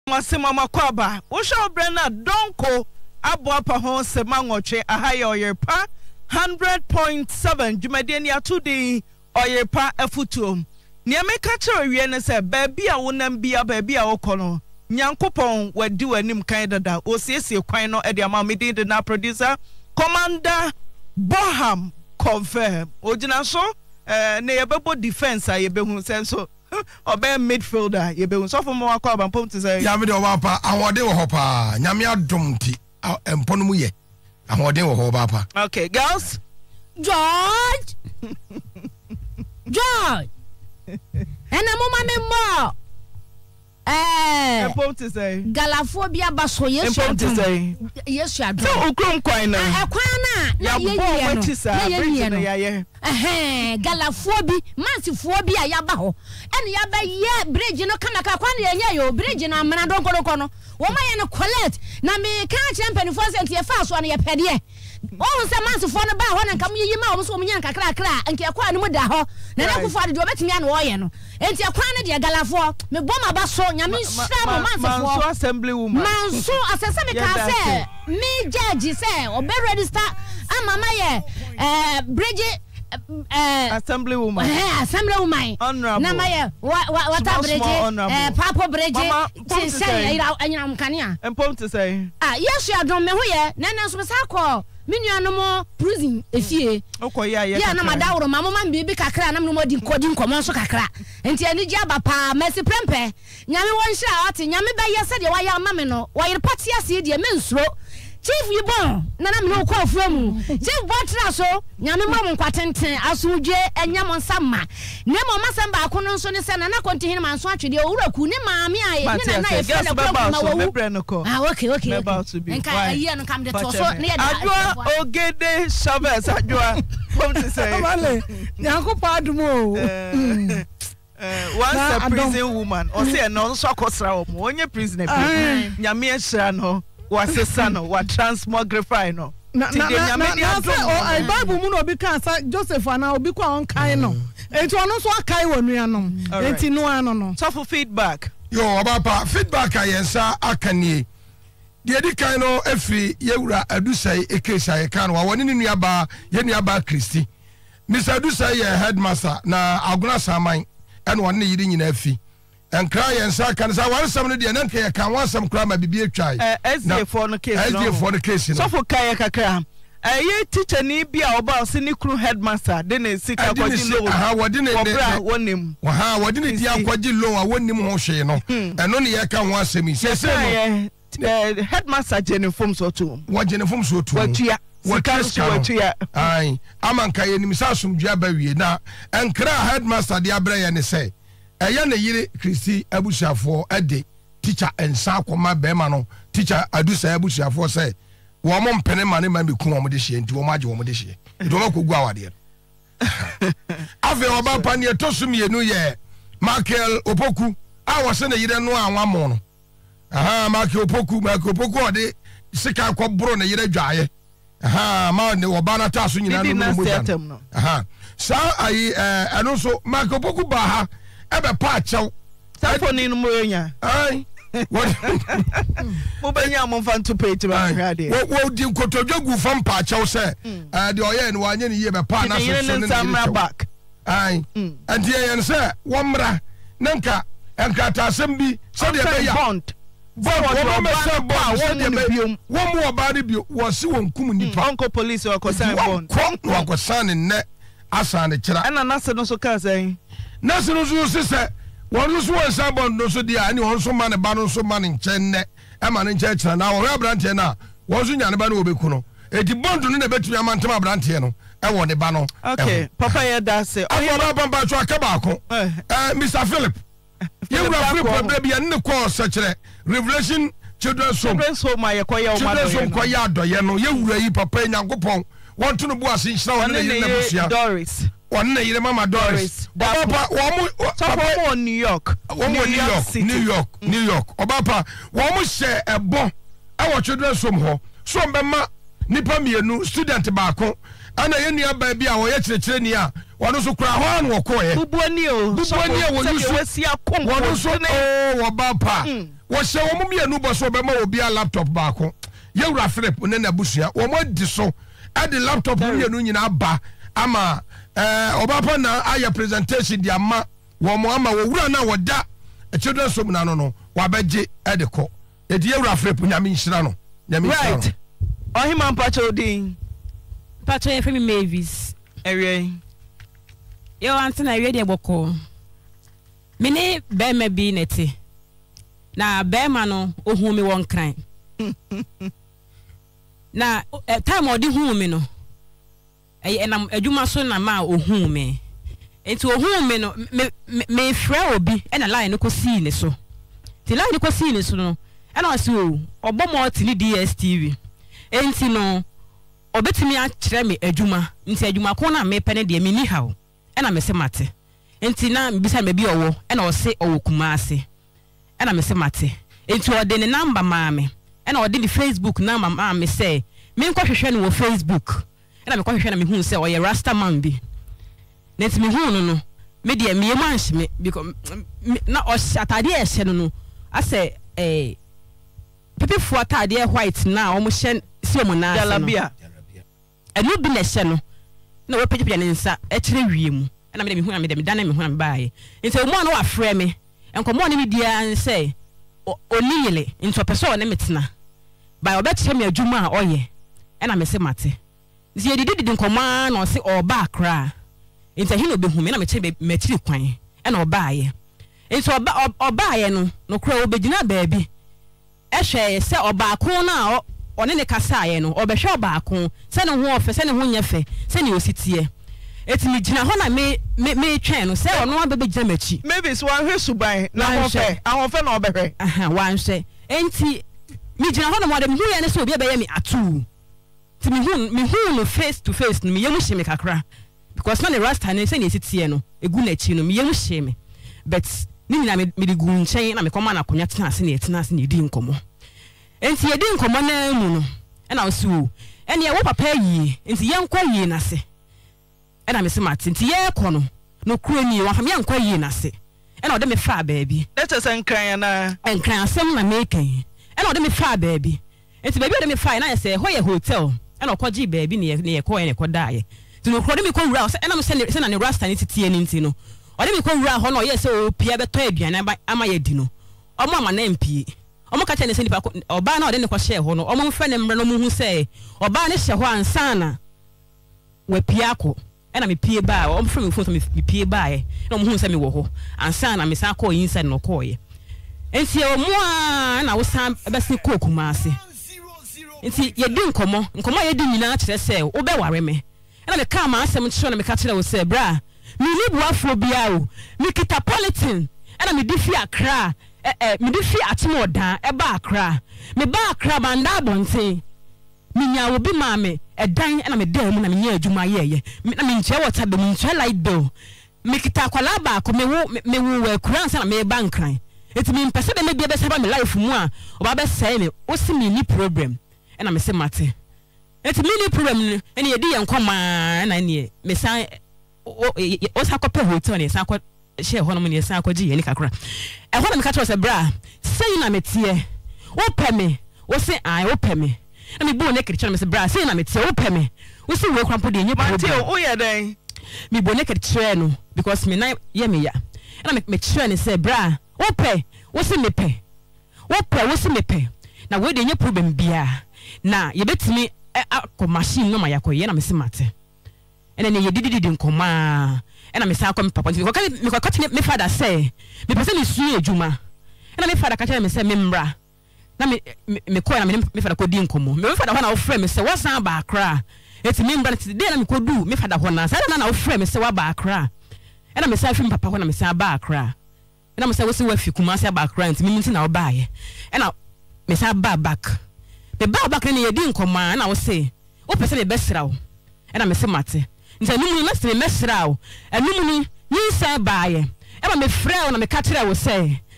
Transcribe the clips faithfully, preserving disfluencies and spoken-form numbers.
Masima Makwaba, Usha Brenna Donko, Abuapa Hon Semangoche, Ahaya Oyepa, hundred point seven, Jumedenia two D, Oyepa Efutum. Niameka cho wiene se baby a wonam bia baby a okono. Nyankopon we do anim kan dada. Osiesie kwan no e de ama me din de na producer Commander Boham confirm. Ojina so eh na yebebo defense a yebehu senso. Obe midfielder yebehu so for mo akwa bampom to say. Ya me de obapa awode wo hopa. Nyame adom ti emponu mu ye. Awode wo hopa. Okay, girls. George. George. And a mama me more. Eh, empom to say. Galaphobia baso yes. Empom to say. Yes, you are. So ukrum kwai na. Eh, kwana. Ya bo wechi sa bridge na ya ye. Eh, Galaphobi, Mansiphobia yaba ho. And yaba ye bridge no kanaka kwana ye yo bridge na mana don kono kono. Woma ye no collect na me kan champion for cent ye fa so na ye pede. Oh, some months for the bar and come ye ma so many crack crack and kia kwa no da ho. Na na kufa de obetimi an wo ye no. Enti akwa ne de galafo me boma ba so nyame hira mo months for so assembly woman. Man so asese me ka say me judge say obe register amama ye eh bridge eh assembly woman. Eh assembly woman. Honorable. Na maye what a bridge eh papa bridge say anyina mkania. Empom to say. Ah yes you don me ho ye na na so be sa call Miniano prison efie. Okoya ya. Ya na madawro mama man bibi kakra na mo di nkodi nkomo so kakra. Enti ani gi aba pa mercy prempe. Nyame won hira ate nyame ba ye se de wa ya mame no. Wa yire pati ase de me nsuro. Chief Yibon na na me no kwa ofura mu. Chief Botra so nyame mo nkwatenten asudwe enyam nsama. Ne mo masam ba ko no so ne se na na konti hin man so atwede owura ku ne maame aye ne na na ye fe na kwa ma wo. Ah okay okay. Enka aye no kam de to so ne Adwa ogede Chavez adwa come to say. Vale. Nyanko pa adumo. Uh, once a prison woman or say no so akosra o mo onye prisoner bi nyame ehira no wasesa no wa transmogrify no na na na na say o Bible mu no obi kan sa Joseph ana obi kwa on kan no enti ono so akai wonu anom enti no ano no so for feedback yo obapa feedback ayensa akanie de di kan no efri yewura adusai ekesa ye kan wa woni nua ba ye nua ba Kristi Mister Adusai ye headmaster na aguna saman ene woni yiri nyina afi enkra yensa kan sa wansam no de nanka ye kan wansam kra ma bibie twai eh S D for no case S D for the case no so for kai kakra eh ye teacher ni bia oba se ni kru headmaster de na sika kwaji loan aha wodi ne wonim aha wodi ne dia kwaji loan a wonim ho hwe no eno ne ye kan ho asemi se se no eh headmaster jenifom so to wo jenifom so to watua sika so watua ai amanka ye nim sa asomdua ba wie na enkra headmaster de abra ye ne se eya na yire Kristi abusuafo ade teacher ensa akoma be ma no teacher Adusai abusuafo se wo mo mpene ma ne ma be ku wo mo de hye nti wo ma age wo mo de hye nti wo ma kogu awade ave oba pa ne tosum ye nu ye Michael Opoku a wo se na yire no anwa mo no aha Michael Opoku Michael Opoku ode sika kwa bro na yire dwaye aha ma ne wo ba na ta so nyina no mo aha sa ai eh eno so Michael Opoku ba ha ebe pa chew safoni no monya ai what mo benya mo fan to page ba hwade wo wo di nkotodwagu fam pa chew se eh de oye no anye ne ye be pa na so so ne samra back ai anti ye se wo mra nanka enka ta asem bi se de be ya bond bond wo me se bond se de be wo mo oba de bi wo se won kum nipa uncle police or concern bond wo ko san ne asa ne kira ana nase no so ka say nase no so se wonu so won san bond no so dia ani won so ma ne ba no so ma ne nchen ne e ma ne nchen kira na wo abrante na won so nya ne ba no obeku no edi bond no na betumi amantama abrante no e wo ne ba no okay papa ye da say o ye ba papa so akaba ko eh Mister Philip you were free problem bi ne ko so kire Revelation Children's Home Children's Home ma ye ko ye o ma do ye ko ya do ye no ye wura yi papa Nyankopon won to no bu ase nhira won ne ye na busia Doris won ne ye mama Doris papa wo mo papa New York wo mo New York New York New York obapa wo mo she ebo e wo Children's Home ho so mbema nipa mienu student ba ko ana ye nua ba bi a wo ye kirekire ni a wono so kura ho an wo ko ye bubuani o bubuani wo yusu wono so o wo ba pa se wo mo mienu bo so be ma obi a laptop ba ko ye wura Philip ne na busua wo mo di so e di laptop mienu nyina ba ama eh obapa na aya presentation di ama wo mo ama wo wura na woda e children so na no no wa beje e de ko e di ye wura Philip nyame nhira no nyame nhira right ohima mpacho din pacho e femi Mavis ewe yo antina ewe de boko mini be me bi neti na be ma no ohun mi won kran na time odi hu mi no e na adwuma so na ma ohun mi enti ohun mi no me frɛ obi e na line no ko si ne so ti line ko si ne so no e na so obo mo ti ni D S T V enti no obetimi a kyerɛ me adwuma nti adwuma ko na me pɛ ne de me ni hawo e na me se mate enti na mbisa me bi owo e na o se owo kuma ase e na me se mate enti o de ne number ma me e na o de the Facebook number ma me say me nko hwehwe no wo Facebook e na me ko hwehwe na me hu say o ye rasta man bi neti me hu no no me de me yemu anhye me because na o atade e hye no no ase eh pepe fu atade e white na o mo hye si o mo na jalabia enu bi na hye no na wo pejepia ne nsa e kire wiem na me de me hu na me de me dane me hu na me baaye nti o mo no wa frɛ me enkomo ne me dia nse oni yele nti opeso ne metena ba obetche me adwuma a oye e na me se mate nti ye didi didi nkomo na o se oba akra nti he no be hu me na me che me chiri kwan e na obaaye nti oba obaaye no no kra obegina baabi e hwe se oba ko na one ne kasaaye no obehwe oba ko se ne ho ofe se ne ho nyefe se ne ositie etimi gina ho na me me me twen no se ono abebe gina machi maybe so wan hwe suban na ho fe ahon fe na obehwe aha wan hwe enti me gina ho na mo de hu ye ne se obi abeye me atu ti me hu me hu no face to face no me yemu hye me kakra because na ne rasta ne se ne esitie no egu na chi no me yemu hye me but ni nyina me me de gu nchen na me koma na konya tena ase ne tena ase ne di nkomo enti ye di nkomo na mu no e na osu ene ye wo papa yi enti ye nkwa yi na se e na me se mate enti ye kɔ no no kuro ni wa fa me nkwa yi na se e na o de me fa baabi let us enkran na enkran asem na me kan e na o de me fa baabi enti baabi o de me fa na ye se ho ye hotel e na okoji baabi ne ne ye kɔ ye ne kɔ dae ti no kuro de me kɔ wura e na me se se na ne rasta ne titie ni nti no o de me kɔ wura ho na o ye se o pia beto aduane ama ye di no o mo ama na mpie omo ka chene se nipa oba na o de ne ko share ho no omo mfa ne mre no mu hu se oba ne hye ho ansana we pia ko e na me pie ba omo fra me phone so me pie ba e na omo hu se me wo ho ansana me sa ko inside no ko ye enti omo a na wo san be se ko kuma ase enti ye di nkomo nkomo ye di nyina kire se wo be ware me e na me ka ma asem kire na me ka kire wo se bra me ni buafo bia o me kita politin e na me di fi akra eh eh me di fi atimo dan e ba akra me ba akra banda bonten me nya obi ma me edan na me dan mu na me nya adwuma ye ye na me nche water be me nche light bill me kita kwala ba ko me wo me wo wa kuransa na me ba nkran eti me mpese de me bia be saba me life mu a oba be sai me o si me ni problem e na me se mate eti me ni problem e ne ye di ye nkoma na ne me san o sa ko pe hotel ne san ko share hono mun yesa akwaji ye ni kakra e hono me ka tro se bra sei na metie wo pe me wo se ai wo pe me na me bo ne kiri tro me se bra sei na metie wo pe me wo se wo krampo de nye po mate o ye den me bo ne kiri tro no because me na ye me ya na me me tro ne se bra wo pe wo se me pe wo pe wo se me pe na we de nye problem bia na ye betimi akọ machine no ma yakoye na me se mate ene ne ye dididi nkoma ena me sa ko me papa me ko me ko me father say me pese me su edwuma ena me father ka tell me say me mbra na me me ko na me me father ko di nkomo me father ho na wo frɛ me say wasan ba akra eti me mbra ti de na me ko du me father ho na say na na wo frɛ me say wa ba akra ena me say fi me papa ho na me say ba akra ena me say wo si wa fi kuma say ba akra enti me nti na wo ba ye ena me say ba back me ba back ne ye di nkoma na wo say wo pese me besra wo ena me say mate nti anumu na se mesra wo anumu ni nsa baaye e ma me frɛ wo na me ka kire wo sɛ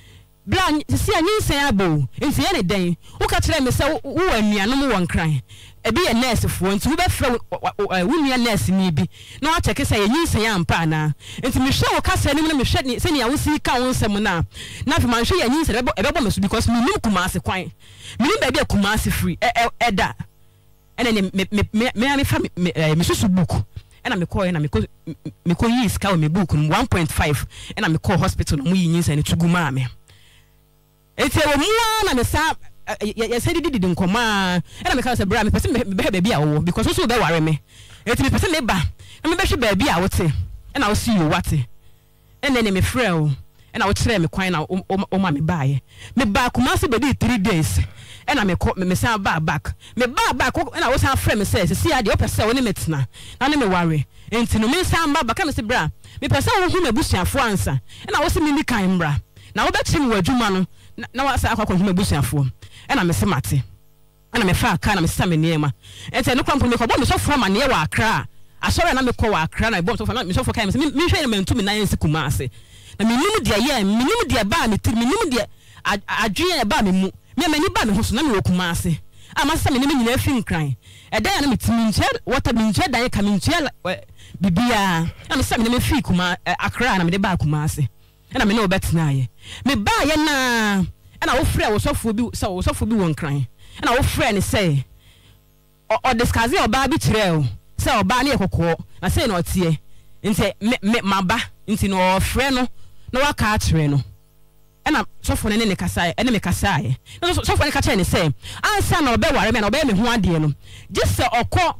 bla si anyi sen abo nti ye ne den wo ka kire me se wo anuanom won kran ebi ye nurse fo nti wo be fra wo nua nurse ni bi na wa check say ye nyin ampa na nti me hwe wo ka se ni me hwe ni se ni wo si ka won sem na na fi man hwe ye nyin se e be bo me so because me nim Kumasi kwan me nim ba bi Kumasi free e da ene ne me me me me fa me susu book ena me call ena me ko me ko yi ska me book one point five ena me call hospital no mu yi nyin se ni tuguma me eti wo mu na me sa ya said did did nkoma ena me ka say bra me person me be baabi a wo because so be ware me eti me person me ba na me be hwe baabi a wo te ena wo see you wate ena ne me frɛ o ena wo kyerɛ me kwan na o ma me baaye me ba Kumasi be di three days ena me me say ba back me ba back ena wo say frɛ me say see ade o pese wo ne metena na ne me ware enti no me say ba back me say bra me pese wo hu me busuafo ansa ena wo say me ni kan bra na wo be kyim wo adwuma no na wa say akwa hu me busuafo ena me se mate ena me fa aka na me sa me niema enti no kwampo me ko bo me so fo ma ne wa akra asore na me ko wa akra na bo so fa me so fo kai me me hwe me ntu me na yensi Kumasi na me nim dia ye me nim dia ba me tiri me nim dia adwen ba me mu me mani ba me ho so na me wo Kumasi ama sa me nim nyina fi nkran e dan na me timi nche water me nche dan ka me nche bibia na me sa me nim fi Kuma akra na me de ba Kumasi na me no betina ye me ba ye na na wo frɛ wo sofo bi so wo sofo bi won kran na wo frɛ ne sɛ o discuss e oba bi kyerɛ o sɛ oba ne ekokɔ na sɛ na otie nti me maba nti no frɛ no na waka kyerɛ no na sofo ne ne kasa e ne me kasa ye na sofo ne ka kyerɛ ne sɛ ansa na oba ware me na oba me ho ade no just sɛ okɔ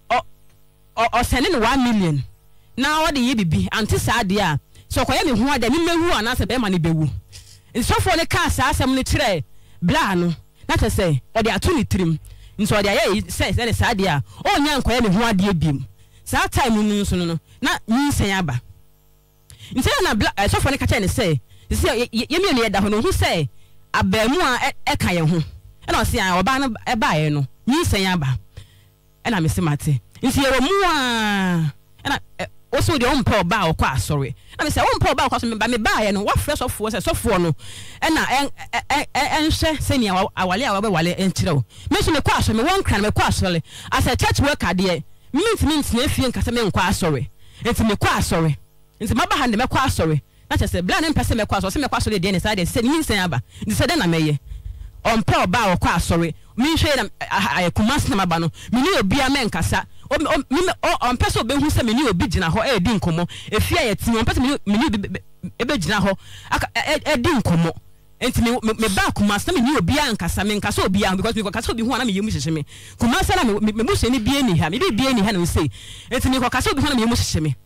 o send ne one million na wo de ye bibi anti sa ade a sɛ okɔ ye me ho ade me mewu ana sɛ be ma ne bewu nsofo ne ka sa asem ne kyerɛ bla no na te sɛ o de ato ne trim nso o de aye sɛ sɛ ne sa de a o nya nkoye me ho ade biem sa time nu nso no na nyinsen aba nse na bla sofo ne ka kyerɛ ne sɛ sɛ ye me ne da ho no hu sɛ abamu a e ka ye ho e na o se a oba no e ba ye no nyinsen aba e na me se mate nsi ye wo mu a e na oso de on pa oba okwa asore na me say on pa oba okwa so me ba me ba ye no wa fresh of force so for no e na en en hwe se ni awale a wa be wale en kirew me so me kwa asore me won kran me kwa asore as a church worker de mint mint na fie nkasa me nkwa asore enti me kwa asore enti ma ba hande me kwa asore na che se bla ne mpese me kwa asore se me kwa asore de ne side se ni nsen aba ndi se de na meye on pa oba okwa asore me hwe na aye Kumasi na maba no me ni obi a me nkasa o me on person be hu se me ni obi gina ho e di nkomo efia ye ti on person me ni e be gina ho e di nkomo enti me me ba Kumasi na me ni obi a nkasa me nkasa obi a because me nkasa obi hu na me yemu hyehye me Kumasi na me me mu se ni bie ni ha me bi bie ni ha na we say enti me nkasa obi hu na me yemu hyehye me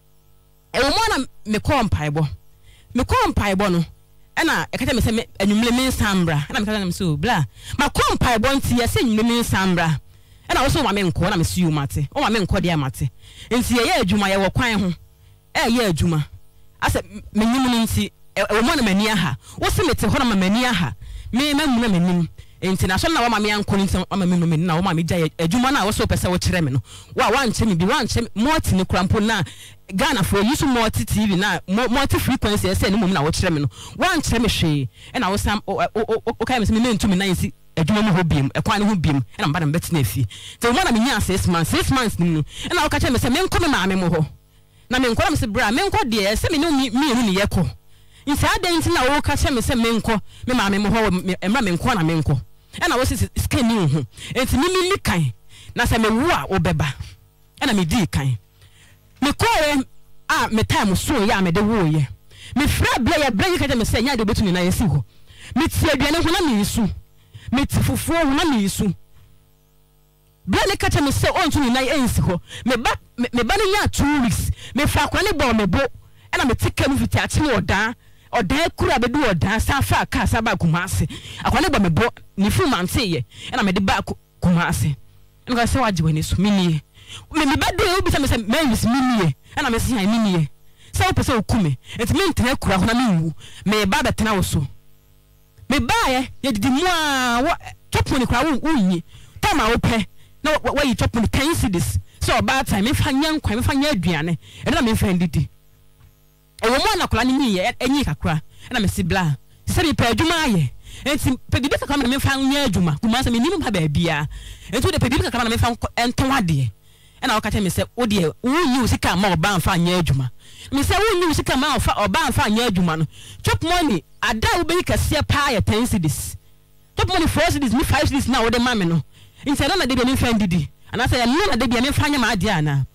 e wo mo na me ko mpaebo me ko mpaebo no ena e kata me se me anwumle me nsambra ena me kata me so bla ma ko mpaebo nti ye se anwumle me nsambra ena wo so ma me nko na me siu mate o ma me nko de mate nti ye adwuma ye wo kwan ho e ye adwuma ase me nyim ni nti e wo mo na mani aha wo se mete ho na ma mani aha me mamu na manim nti na so na wo ma me anko nti wo ma me no me na wo ma me gya adwuma na wo so pese wo kyerɛ me no wa wa nche me bi wa nche moti ne krampo na Ghana for use multi T V na multi frequency ese ne mum na wo kyerɛ me no wa nkyerɛ me hwe e na wo sam o kai me se me ntumi na nsi adwuma mu ho biem e kwan ne ho biem e na mba na mbetena afie so mo na me nya six months six months ni e na wo ka kyerɛ me se me nkɔ me maame mo ho na me nkɔ me se bra me nkɔ de se me ne mi enu ne yekɔ nsi adan nti na wo ka kyerɛ me se me nkɔ me maame mo ho emra me nkɔ na me nkɔ e na wo se scan ni ho enti mi mi kan na se me wu a wo beba e na me di kan me koe a me time so ya me de wo ye me fra bla ya bla ka me se nya de betuni na yesi ho me tie aduane ho na me yisu me ti fufuo ho na me yisu bla ne ka me se on tuni na yensi ho me ba me ba ne nya two weeks me fra kwa ne bo me bo e na me tika mu fiti achi odan odan kura be du odan sa fa ka sa ba Kumasi akwa ne bo me bo ni fu mante ye e na me de ba Kumasi e ka se waje wani so mini me me bade obi se me se me wis minie ana me se han minie se o pese okume enti me ntena kura ho na me wu me ba betena wo so me ba ye ye didi mu a topo ni kura wo unyi tama wo pe na wa yi topo ni can you see this so about time me fa nya nkwan me fa nya aduane e na me fa ndidi e wo mo na kura ni mi ye enyi kakura na me se bla se me pe adwuma ye enti pe bibi ka me fa nya adwuma kuma se me nim pa ba bia enti de pe bibi ka me fa enton ade e na o ka tell me say o de wo yi sika ma oba fa nya adwuma me say wo yi sika ma oba fa nya adwuma no chop money ada wo be kase pa ya ten cedis chop money four cedis me five cedis na wo de ma me no enti na na de bi me fa ndidi ana say na na de bi me fa nya ma ade ana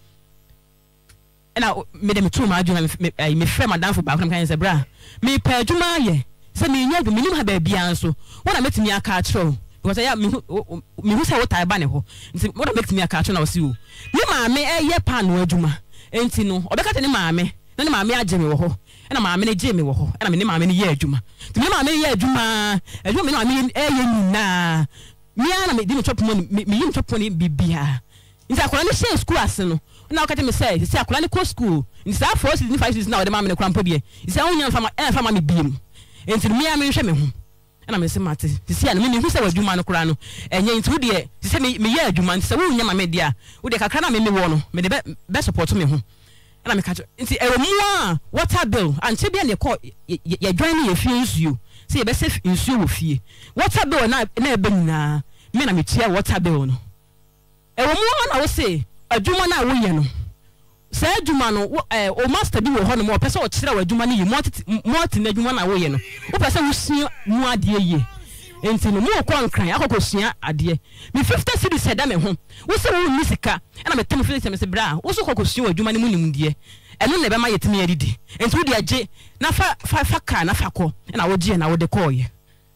e na me de me tu ma adwuma me me frɛ madam fo ba ko kan say bra me pa adwuma ye say me nya adwuma nim ha ba bia nso wona metimi aka atro because ya me me hu say what I ba ne ho nti wona metimi aka atro na wo si o ni maame e ye pa no adwuma enti no obeka te ni maame na ni maame agye me wo ho na maame ne gye me wo ho na me ni maame ne ye adwuma nti me maame ye adwuma adwuma me na maame e ye nyina me ana me di me chop money me yin chop money bibia nti akola ne share school ase no na okate me say say akola ne ko school nti sa four six five six na wo de maame ne krampo die say wonya fa ma e fa ma me biem enti me a me hwe me ho na me se mate sisi ana me hu se wadwuma no kura no enye nti wo de se me me ye adwuma nti se wo nya ma me dia wo de kakra na me me wo no me de be support me ho na me ka nti e mu a water bill anche bia ne ko ye join ye fie nsuo se ye be se nsuo wo fie water bill na na e be nyina me na me tia water bill no e wo mu na wo se adwuma na wo ye no se adwuma no o master bi wo ho no mo pese o kire wa adwuma no yi multi na adwuma na wo ye no wo pese wo sua mu ade ye enti no mo ko ankran akoko sua ade me fifty cedis seda me ho wo se wo ni sika na me tem fifty me se bra wo so kokko sua adwuma no mu nim de eno na be ma yetimi adidi enti wo de age na fa fa fa ka na fa ko na wo je na wo de ko ye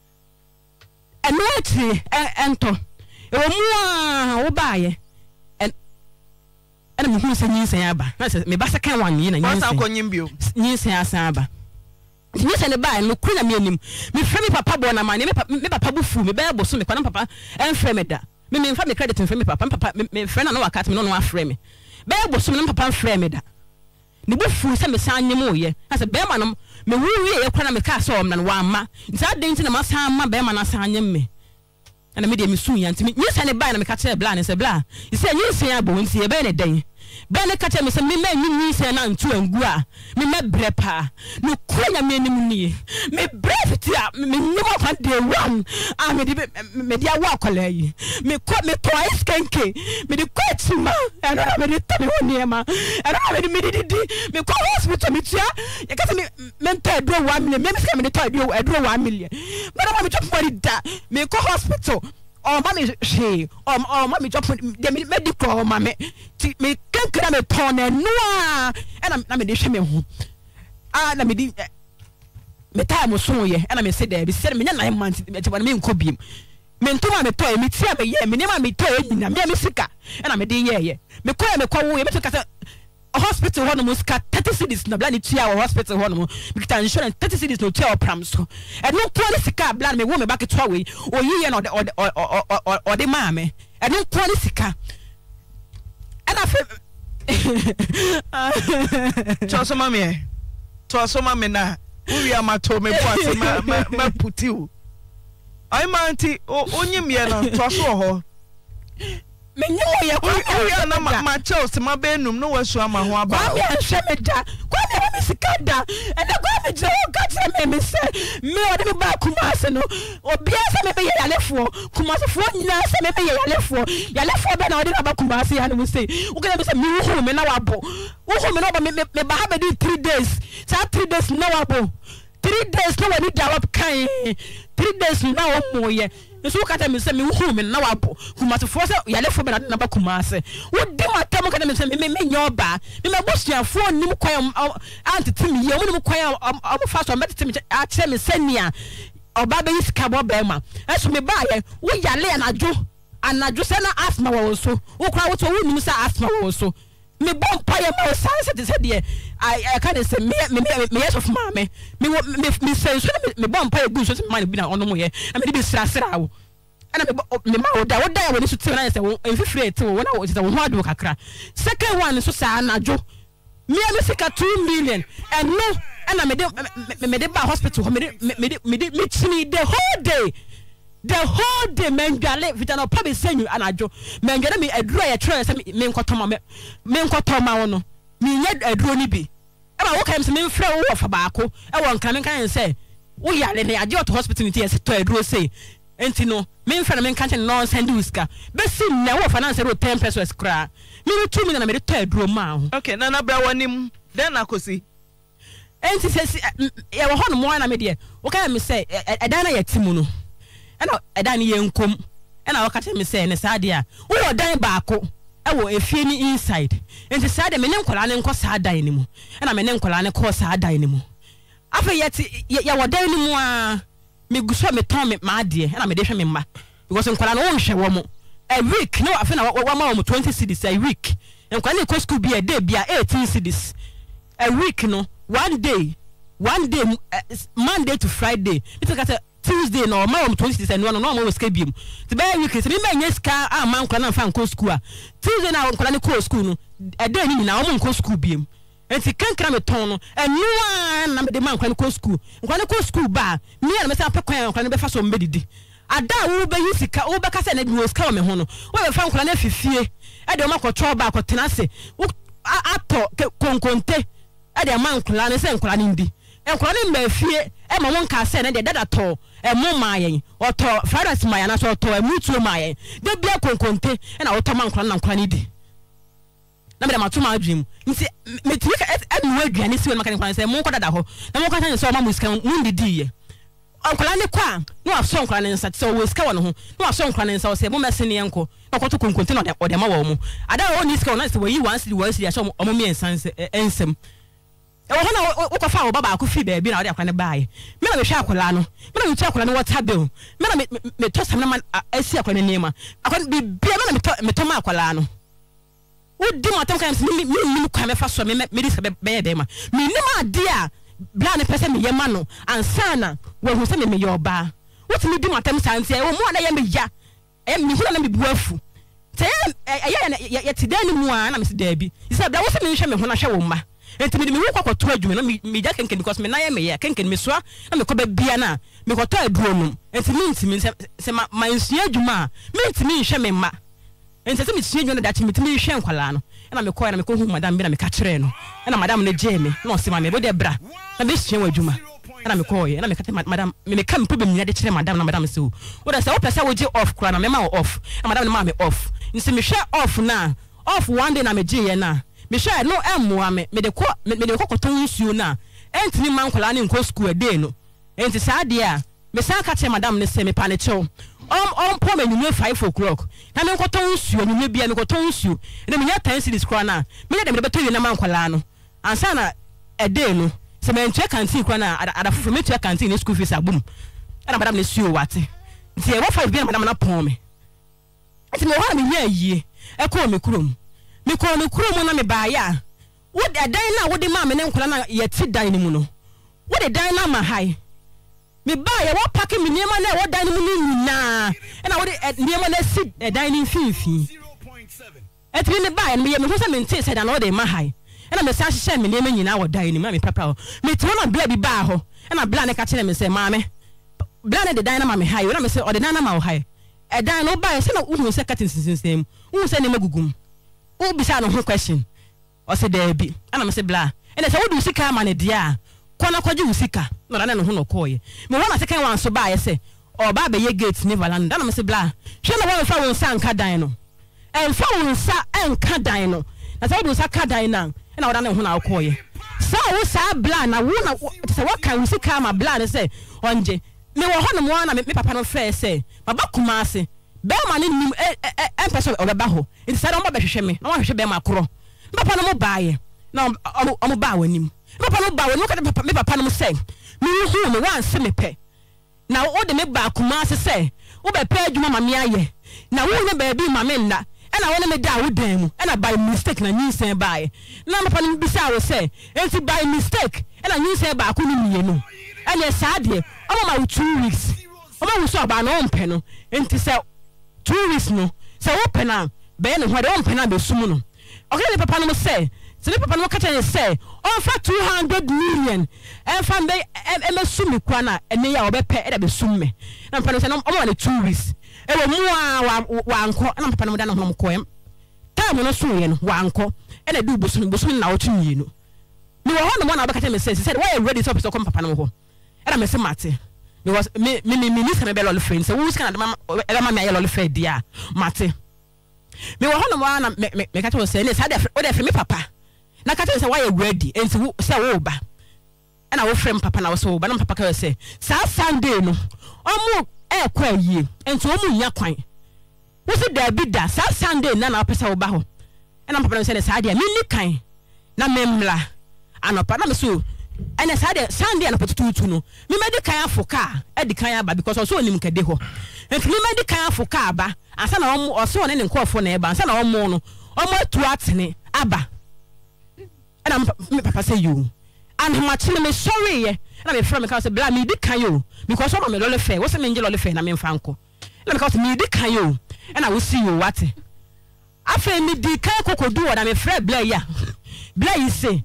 eno ati ento e wo mu a wo ba ye ana me hu se nyinsen aba na se me ba se kan wan yi na nyinsen wasa ko nyimbio nyinsen asa aba nyinsen ne ba no kuna me anim me frɛ me papa bo na ma ne me papa bu fu me ba bo so me kwana papa en frɛ me da me me fa me credit frɛ me papa papa me frɛ na no wakat me no no afrɛ me ba bo so me papa frɛ me da ne bu fu se me san nyem oye na se ba ma no me wu wi ye kwana me ka so om na wa ma nta de nti na ma san ma ba ma na san nyem me ana me de me sun ya ntimi nyinsa ne ba na me ka kire bla ne se bla ise nyinsa abo nti e ba ne den ba ne ka kire me se me ma nyinsa na ntu angu a me ma brepa no kunya me anim nie me brefiti a me nyimo kwa de wan a me de me de awa akola yi me ko me to ice kenke me de kwatima ana me de tabe woni ma ana me de me de di me ko hospital me tia ye ka se me me nta do one million me me se me de to do one million but na me chop money da me ko hospital oh mami she oh oh mami chop de me medical mami ti me kankra me ton no a na me de hwe me ho ah na me di me time so ye na me say there be say me nya nine months me me nko biem me ntoma me toy me tia me ye me nema me toy nyina me me sika na me de ye ye me ko me ko wo ye me to kasa hospital hono mo ska thirty cedis na bla ni tia wo hospital hono mo bikita insurance thirty cedis no tia o pram so e no ko ni sika bla me wo me ba ke to we o yi ye na o o de ma me e no ko ni sika ana fe to so mama to so mama na uri amato me bo ase ma ma puti o ai manti o onyim ye no to so ho me nyo ye ko uri na ma chelse ma be num no wasu ama ho aba kwa me hwe me da kwa me me sikada e da kwa me je o ka tire me me se me o de me ba kumase no obi ase me be ye yalefo kumase fo nyina ase me be ye yalefo yalefo be na o de na ba kumase ya no me say o ka me se me hu me na wabo wo hu me na ba me me ba ha be di three days sa three days na wabo three days no wani develop kan three days na wo mo ye so kata me se me hu me na wabo kumase fo se yalefo be na ba kumase wo di matam kata me se me me nyoba me me bosuafo nim kwan antete me ye wo nim kwan am fa so metete me a kire me senia oba be iska bo be ma eso me ba ye wo yale anajo anajo se na asthma wo so wo kra wo to wo nim se asthma wo so me bon paye ma sanse te se de I can say me me me yes of mama me me me say so me bon paye gu so man bi na ono mo ye na me bi sra sra wo ana me me ma wo da wo da wo ni so tira na say wo enfifire te wo na wo te wo ho adu kakra second one so sa anajo me me sika two million and no ana me de me de ba hospital me de me de me de me chini the whole day the whole day men gale vitana pa be senyu anajo men gale me aduro ye try say me nkotoma me me nkotoma wo no me nya aduro ni bi e ba wo kai me me frɛ wo fa baako e wo nkan me kan say we are in the adult hospital to a draw say enti no me mfa na me nka no send uska be sim na wo finance ro ten pesos kra me no two million na me to aduro ma ho okay na na bra wanim den na kosi enti se ya wo hono mo na me de wo ka me say edan na yatimu no e na edan ye nkom e na wo ka me say ne saade a wo dan baako e wo efie ni inside enti saade me ne nkola ne nko saada ni mu e na me ne nkola ne ko saada ni mu afa yeti ya wo dan ni mu a me guso me ton me ma de na me de hwe me ma because nkwala no wo hwe wo mo a week no afa na wa ma wo twenty cedis a week nkwala ne ko school bi a day bi a eighteen cedis a week no one day one day uh, Monday to Friday it got Tuesday no ma wo twenty cedis no no no mo ska bi mu ti ba week se me ma nya ska a ma nkwala na fa nko school a Tuesday na nkwala ne ko school no a day ni na wo nko school bi mu enti kankra me ton no enu a na me de man kwan ko school kwan ko school ba me na me sa pekwan kwan be fa so mbedidi ada wo be yisika wo be ka se na bi wo ska me ho no wo be fa kwan na fifie e de o makotro ba akotena se ato konkonte e de man kwan na se kwan ndi e kwan ni mba fie e ma won ka se na de dada to e mo maayen o to faras maayen na so to e mutuo maayen de bia konkonte e na wo to man kwan na kwan ndi na me matuma adwim nti metika enu aduane si we maka nkwan se mo nkoda da ho na mo kwatan se o ma musika mu ndidi ye onkola ne kwa no aso onkola ne nsa se o wesika wono ho no aso onkola ne nsa o se mo mese ne enko na kwato konkonte na o de ma wo mo ada o ni sika na se we yi one city one city aso o mo mi ensanse ensem e wo na wo kwafa wo baba akufi ba bi na o de akwa ne baaye me na me hwa akola no me na me tu akola ne water bill me na me to sam na man asi akola ne nema akwa bi bia me na me to me to ma akola no udi matam kan mi mi mi kwa me fa so me me dis be be ma mi ni ma de a bla ne pese me yema no ansana wo hu se me me yoba wuti mi di matam sanse wo mo na ye me ya e mi hu na me buafu te ya ya ti dani mu a na me se da bi isa bla wo se me hwe me ho na hwe wo ma enti mi mi wo kwakoto adwuma na mi mi ja kenken because me na ye me ya kenken me soa na me ko ba bia na me kwato aduro no enti mi ntimi se ma mansua adwuma mi ntimi hwe me ma enti se mi tsie dwona da ti mi timi hwe nkwala no na me ko na me ko hu madam bi na me ka kire no na madam ne je me na o se ma me bo de bra na be hwe wadwuma na me ko ye na me ka madam me me ka me problem nya de kire madam na madam se o wo da se wo pese wo je off kra na me ma wo off na madam ne ma me off nsi me hwe off na off one day na me je ye na me hwe no emmoa me me de ko me de ko koton nsuo na enti ni man kwala ne nko school a day no enti sa de a me sa ka kire madam ne se me pa ne chew om om po me nyume five o'clock na me nkoto nsuo nyume bia me nkoto nsuo na me nya ten cedis kra na me nya de me beto yi na man kwala no ansa na e day no se me ntwe canteen kra na ada fufu me twe canteen ne school fees abum na madam ne suo wate nti e wo five bia madam na pon me nti me ho na me nya yie e ko me kurom me ko me kurom na me ba ya wo de dan na wo de ma me ne nkwala na ye ti dan ni mu no wo de dan na ma hai me ba ya wo pack me niema na wo dan mu ni nyina e na wo de niema na si dan ni finfin etimi me ba ya me me ho se me nte se dan na wo de ma hai e na me sa hye me niema nyina wo dan ni ma me papa me ti na bla bi ba ho e na bla ne ka kire me se ma me bla ne de dan na ma me hai na me se o de dan na ma wo hai e dan no ba ya se na wo hu se katin sinsensem wo se ne magugum wo bisa no ho question o se da bi ana me se bla e na se wo du sika ma ne dia kona kwaje usika no na no ho no koye me wona se kan wan so ba ye se o ba be ye gate ni valanda na me se bla hwe na wo fa won sa nka dan no en fa won sa enka dan no na se wo du sa ka dan na e na wo na ho na koye sa wo sa bla na wo na se wo kan usika ma bla ne se onje me wo ho no mo na me papa no fe se baba kuma ase be ma ne nim en person o be ba ho nti sa na mo ba hwehwe me na wo hwehwe be ma koro papa no mo ba ye na o mo ba wanim papa no ba we no ka papa me papa no say me hu me wan se me pe na wo de me ba kuma se say wo be pe adwuma ma me aye na wo ne ba bi ma me nda e na wo ne me da wo dan mu e na by mistake na nyinsen ba ye na papa no bisa wo say enti by mistake e na nyinsen ba ko ni mienu e na sa de o ma wo two weeks o ma wo so ba no mpe no enti say two weeks no say wo pe na be ne ho de wo mpe na be sum no o ke ne papa no say se ne papa no ka tell say on fa two hundred million e fa be e me sumi kwa na ene ya obepe e da be summe na papa no say no o ma ne two weeks e wo mu a wa anko na papa no da no ho ko em time no so ye no wa anko e na du bosun bosun na wo tumi no me wo ho no mo na obeka tell me say said why ready to papa no ho era me se mate because me me me ni se me be lol friend so wo sika na ma era ma me lol friend dia mate me wo hono mo na me me ka to say ne sa de wo de me papa na ka to say why you ready enti wo say wo ba na wo frem papa na wo so ba na papa ka say sa Sunday no omu e kwa yie enti omu nya kwan wo se da bi da sa Sunday na na pesa wo ba ho na papa na say sa dia me ni kan na memla anopa na me so ene sa dia Sunday na potutu no me me di kan afoka e di kan aba because so onim kede ho enti me me di kan afoka aba ansa na omu oso ne ne nkofo na eba ansa na omu no omu atu atene aba na me papa say you and him actually me sorry ye na me from me ka say bla me di kan yo because so me lole fe wo se me nje lole fe na me mfa nko na me ka say me di kan yo na wo see you what afa me di kan kokodu wo na me frɛ bla ya bla yi say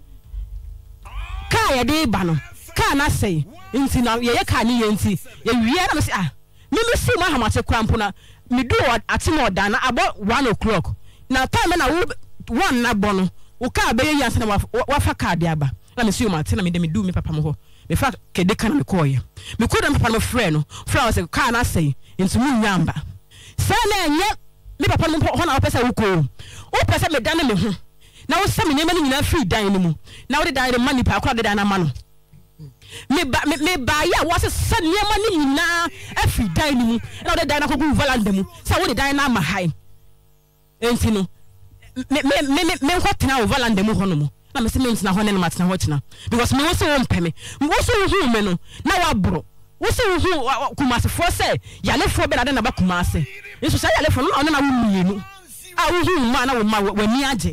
ka ya de ba no ka na say nti na ye ye ka ni ye nti ye wie na me say ah me me see ma hamate krampo na me do ati mo dan na about one o'clock na time na wo one na bono wo ka be ye yanse na wa fa ka de aba na me see ma ati na me de me do me papa mo ho me fa kede ka na me ko ye me ko da papa mo frɛ no frɛ was ka na say nti mu nyamba sa na enye me papa mo ho na wo pesa wo ko wo pesa me dan me ho na wo se me nyema ni nyina free dan ni mu na wo de dan de mani pa akwa de dan na ma no me ba me ba ya wo se se nyema ni nyina free dan ni mu na wo de dan na ko gu valanda mu sa wo de dan na ma hai enti no me me me me ko tena wo valanda mu ho no mu na me se me ntina ho ne na matena ho tena because me wo se wo mpeme wo se wo hu me no na wa bro wo se wo hu kumase fo se ya le fo be na de na ba kumase nso se ya le fo no na wo mienu a wo hu ma na wo ma wani age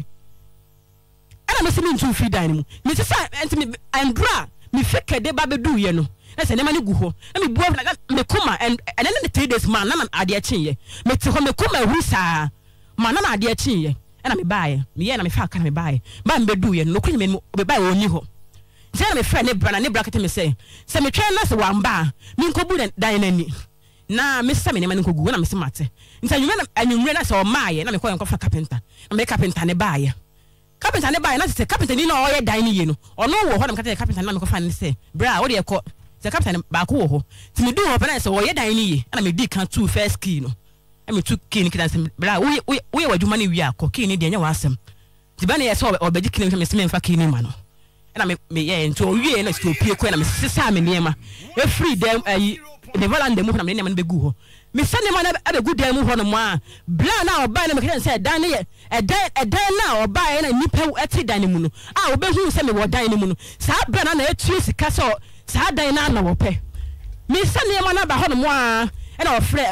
ana me se me ntu free dan mu me se sa enti me andra me fake de ba be du ye no na se ne ma ne gu ho na me buo na me kuma and and then three days man na ade a chin ye me te ho me kuma hu sa man na ade a chin ye na me baaye me ye na me fa ka na me baaye ba me be du ye no ko me be baaye oni ho se na me fra ne bra na ne bracket me say se me twen na se wan ba me nkobu dan na ni na me se me ne ma nkogu na me se mate nta nyuma na anyumre na se o maaye na me ko yenko fa carpenter na me carpenter ne baaye carpenter ne baaye na se carpenter ni na o ye dan ni ye no ono wo ho na me ka carpenter na me ko fa ne se bra wo de ko se carpenter ba ko wo ho ti me du ho pa na se o ye dan ni ye na me di kan two first key no e me two key ni kidan se bra wo wo ye wadwuma ni wi akọ key ni de nya wasem ti ba ne ye se o be gi key ni me se me fa key ni ma no na me me ye nto wie na sto pie ko na me sesa me niema e free dem ayi de valanda mu na me niema no be gu ho me sane ma na be gu dem ho no mo a bla na oba na me kan say dan ne ye e dan e dan na oba ye na nipa eti dan ne mu no a obe hu se me wo dan ne mu no sa bra na na etu sika so sa dan na na wo pe me sane ma na ba ho no mo a e na ofre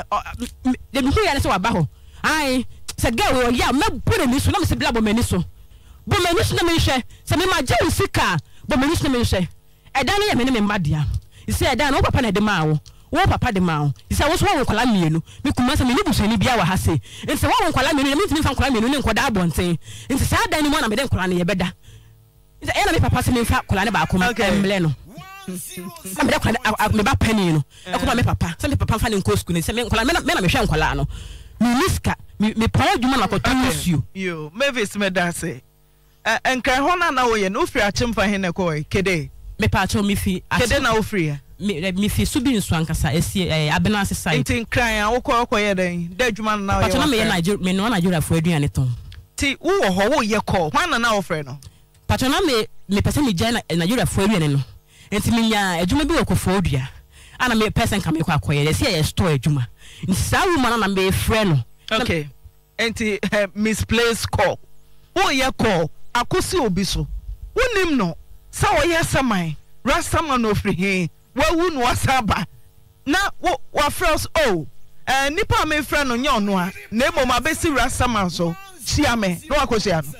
de me hu ya ne se wa ba ho ai se ga wo ya me bure ni so na me se bla bo mani so bo mani so na me hwe se me ma je usika bo mani so na me hwe e dan ne ye me ne me mbadia ise e dan no papa na de ma wo wo papa de ma wo ise wo so wo kwala mienu me kuma se me ni busani bia wa ha se ise wo kwala mienu me ntimi fa kwala mienu ne nkoda abonten ise sa dan ni mo na me de kwala ne ye beda ise e na me papa se me fa kwala ne ba akoma emble no na me de kwala me ba pani no e ko ba me papa se me papa fa ne nko school ne se me kwala me na me na me hwe kwala no me niska me me pa dwuma na ko tusu yo Mavis me da se enkan ho na na wo ye no firi achemfa he ne ko kede me pa cho me fi kede na wo firi me me fi subi nso ankasa esi abena ase side ntin kran a wo ko ko ye den da dwuma na wo ye pa me ye Nigeria me no Nigeria fo aduane ton ti wo wo ho wo ye ko hwan na na wo firi no pa cho na me me pese me gya Nigeria fo aduane no enti me nya adwuma bi wo ko fo odua ana me person ka me ko akoye esi ye store adwuma nti sa woman na me frɛ no okay enti uh, misplaced call wo ye call akosi obi so wonim no sa wo ye saman rastaman no free he wa wu no asaba na wo wa friends oh eh nipa me friend no nya ono a na emo ma besi rastaman so chia me no akosia no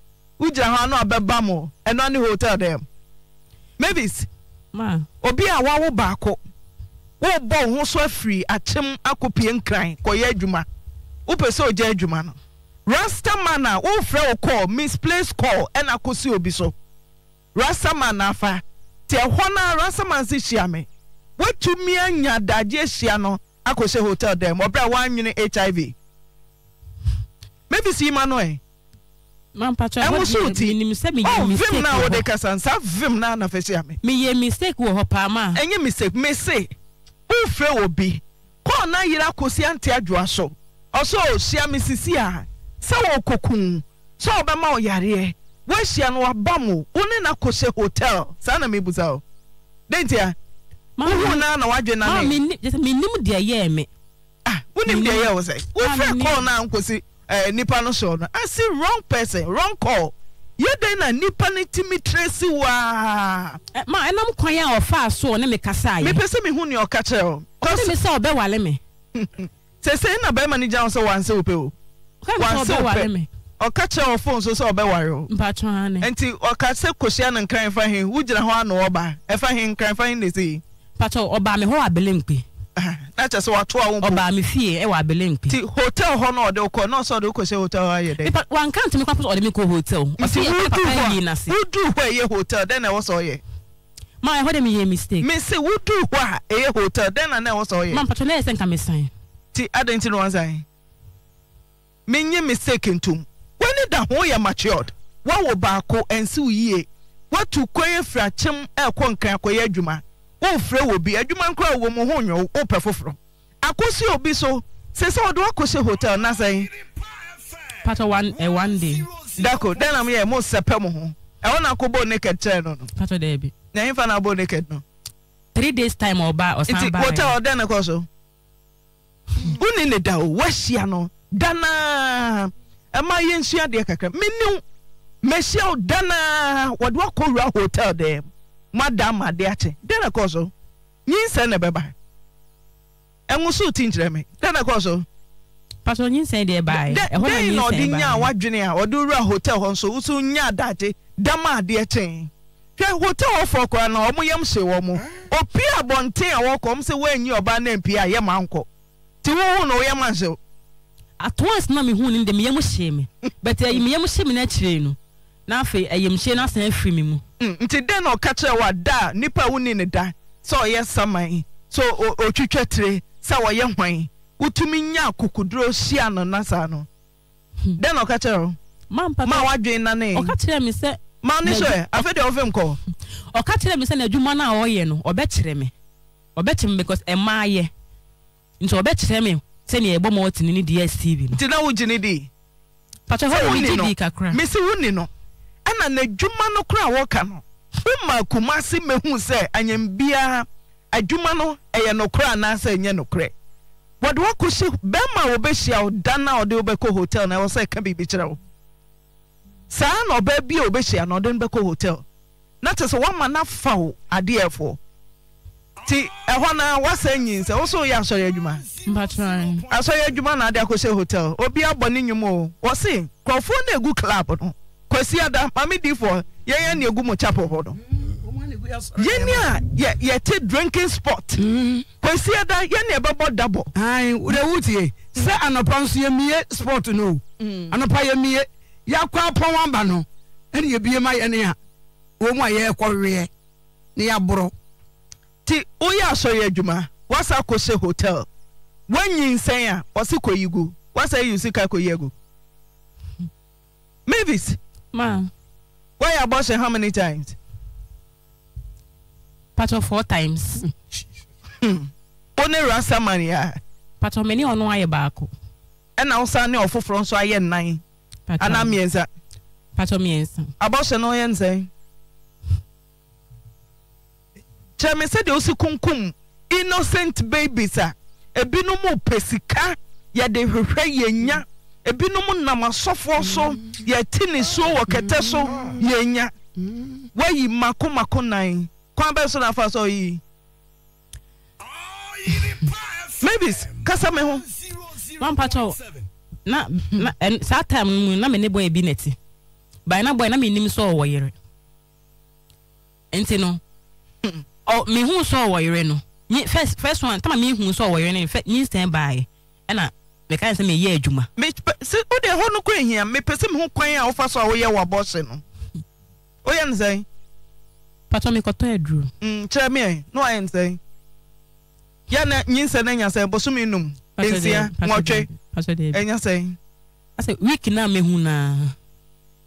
uja ha no abeba mo eno ne hotel dem maybe ma obi a wa wo baako wo bo ho so afiri achem akopie nkran koye adwuma wo pese oje adwuma no rastaman a wo frɛ wo call misplaced call and akosi obi so rastaman afa te hona rastaman si hia me watumi anya daje hia no akose hotel dem obra wanwene H I V maybe si Emmanuel Man pacho e wo so ti minim se me oh mistake vim na wo de kasa sa vim na na fesi ame me ye mistake wo ho pa ma enye mistake me say wo fre obi ko na yira kosi ante adwoa so oso ohia misisi a se wo kokun so obema oyare wo hia no abamo one na kose hotel sa na mebuza o dentia ma hu na na wadwe na ne me nim de ye me ah wonim de ye wo say wo fre call na nkosi eh nipa no so no I see wrong person wrong call ye den na nipa ne timi tracy wa ma enam kwan a ofa so ne me kasa ye me pese me hu ne o ka kire o ko me se obe wale me se se na be manager on so wan se ope o wan se wale me o ka kire o phone so so obe ware o mpacho ane enti o ka se kosia na nkran fa hin wo gira ho ano oba e fa hin nkran fa hin de sei mpacho oba me ho abelempe na cha so wato a wo oba me fie e wa abelempe ti hotel ho no de ko no so de ko se hotel ha ye de wan kan timi kwa o de me ko hotel o se e papa yi na se wudu ho ye hotel den na wo so ye ma e ho de me ye mistake me se wudu ho a e hotel den na na wo so ye ma mpacho na esen ka me san ti adenti no wansan me nye mistake ntum wani da ho ye matured wa wo ba ko ensi uye watu kwen fra chem e ko nkan ko ye adwuma wo frɛ wo bi adwuma nkra wo mo ho nyo wo pɛfoforo akosi obi so se se odo akosi hotel na sai pato one eh, one day dako den am ye mo sepe mo ho e wona ko bo naked chair no no pato dey bi na yin fa na bo naked no three days time oba o san ba hotel den na ko so uni ne da o wahia no dana e ma ye nsua de kakra menu mehia o dana wodo akowura hotel dem madam ade ache den na ko so yin se na beba enwusu tinjire me den na ko so pato yin se de bai e ho na yin se bai nya wadwene a odura hotel ho so usu nya adaje dama ade ache hwe hotel ofo kora na omo yam hye wo mo opi abonten a wo kom se wanyi oba na mpi a yem anko ti wo hu no yem anse at once na me hu ni de me yam hye me but e me yam hye me na kire no na afi ayem hye na san afiri me mu nti den no ka kire wa da nipa wuni ne da so ye saman so otwitwa tire sa wo ye hwan utumi nya kokuduro hia no na sa no den no ka kire ma mpa ma wadwen na ne o ka kire me se ma ni so e afi de ofem ko o ka kire me se na adwuma na o ye no obe kire me obe kire me because e ma ye nti obe kire me se ne e bo mo tini ni D S T V no nti na wo gini di pato ho mi gidi kakra me se wuni no ana na adwuma no kra wo ka no ma kumasi mehu se anyambia adwuma no eye no kra na se enye no kre wode wakoshi be ma wo be hia o dana ode wo be ko hotel na wo se ka bibi kire wo sa na oba bi o be hia na ode be ko hotel na te so wama na fa wo ade efo ti ehọ na wasa nyin se wo so ya asori adwuma mbatran asori adwuma na ade akoshi hotel obi aboni nyum o wo se krofo na egu club no kwasi ada mami di for ye ye na egu mo chapel ho no yenia ye ye te drinking spot kwasi ada ye na ebebo double ai wo de wutie se anopa nso ye mie sport no anopa ye mie ya kwa pon amba no ene ye bie ma ye ne a wo mu aye kwɔwe ne ya boro ti oya asori adwuma wasa kose hotel wanyin sen a wasi koyigu wasa yusi ka koyego Mavis ma why abortion how many times pato four times only rasa money ya pato many ono aye baako and now ne ofoforo nso aye nine ana mienza pato mienza abortion no yen say cheme said osi kunkum innocent babies a ebinu mu pesika ya de hwehwe yenya ebinu nam asofo so ya tini so wokete so yenya wayi mako mako nan kwa be so na fa so yi maybe kasa me ho one pato na na sa time na me ne boy bi neti by na boy na me nim so wo yere enti no oh me hu so wo yere no first first one time me hu so wo yere no ni stand by e na me kan say me ye adwuma me se o de ho no ko ehia me pese me ho kwan a wo fa so a wo ye wo boss no o ye nzai pato me koto edru mm chere me no I nzai ya na nyinse na nya sai boso me num ensia nwotwe pato de enya sai ase week na me hu na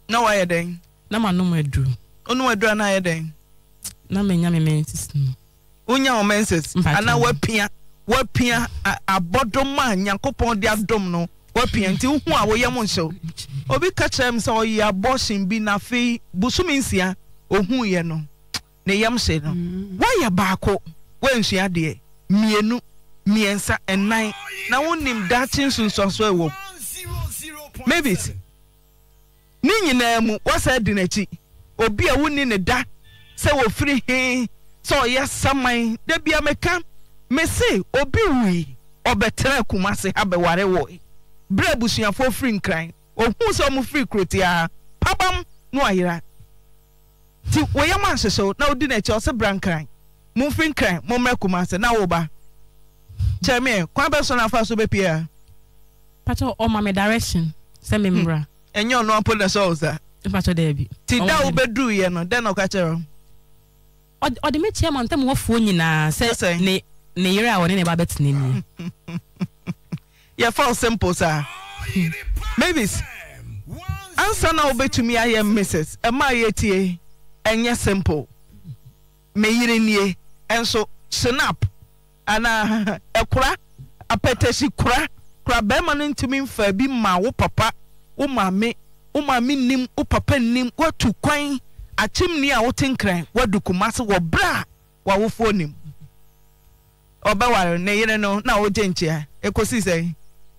na wa yeden na ma no madu onu adu na yeden na me nya me menses no unya o menses ana wapia wapia abodoma nyankopon de adom no wapia nti hu a wo yem nso obi ka chrem se o ye abortion bi na fe busumi nsia ohun ye no ne yam se no wa ya baako wansua de mienu miensa enan na wonim datin sunsoso e wo maybe ni nyina mu wasa di nachi obi a woni ne da se wo free he so yes saman de bia meka me say obi wi obetra kumase abeware wo bra busuafo free nkran ohun so mu free krotia pabam no ayira ti woyam ahyeso na odi na chi o se brankran mu free nkran mu mra kumase na wo ba cheme kwa be so na fa so be pia pato o ma me direction se me mra enyo no apoda so oza pato de bi ti da wo bedu ye no den o ka chero o de me chairman tem wo fo nyina se ne ne yere a woni ne ba betene ni ya fall simple sir maybe answer na obetumi aye missus e ma ye tie enye simple me yire nie enso snap ana ekura apetesi kura kura be ma ntumi mfa bi ma wo papa wo mame wo mame nim wo papa nim watu kwan achimni a wotenkran wadukumase wo bra wa wo fonim obeware ne yire no na wo genchia ekosi sei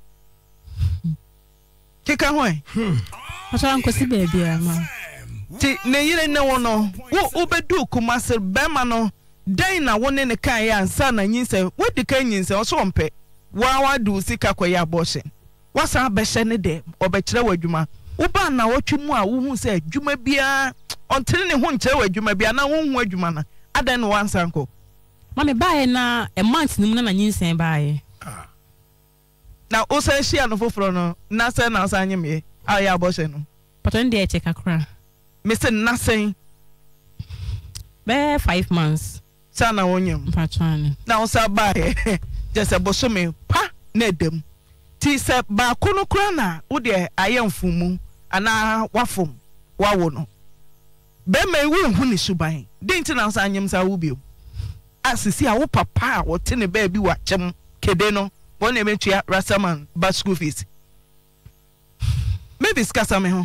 kika hoy pato ankosi baby ama ti ne yire ne wo no wo obedu kumase be ma no dan na wone ne kan ya ansa na nyinse wodi kan nyinse o so mpe wa wa du sika kwaya abortion wasa abehye ne de obekire wadwuma wo ba na wotwemu a wo hu se adwuma bia ontere ne ho nkere wadwuma bia na wo hu adwuma na adan no wansanko mame bae na a month nim na na nyinse bae na o se hia no foforo no na se na asa anyeme a ya abortion no pato ndi e check akra me se na sen be five months sana wonyem patwane na o sa bae just a bosome pa na edem ti se ba kono kra na wo de ayemfumu ana wafom wawo no be me wo hu ni suban denti na asa anyem sa wo bio asisi a wo papa a wo te ne ba bi wa chem kede no won e metua rasaman ba school fees maybe skasa me ho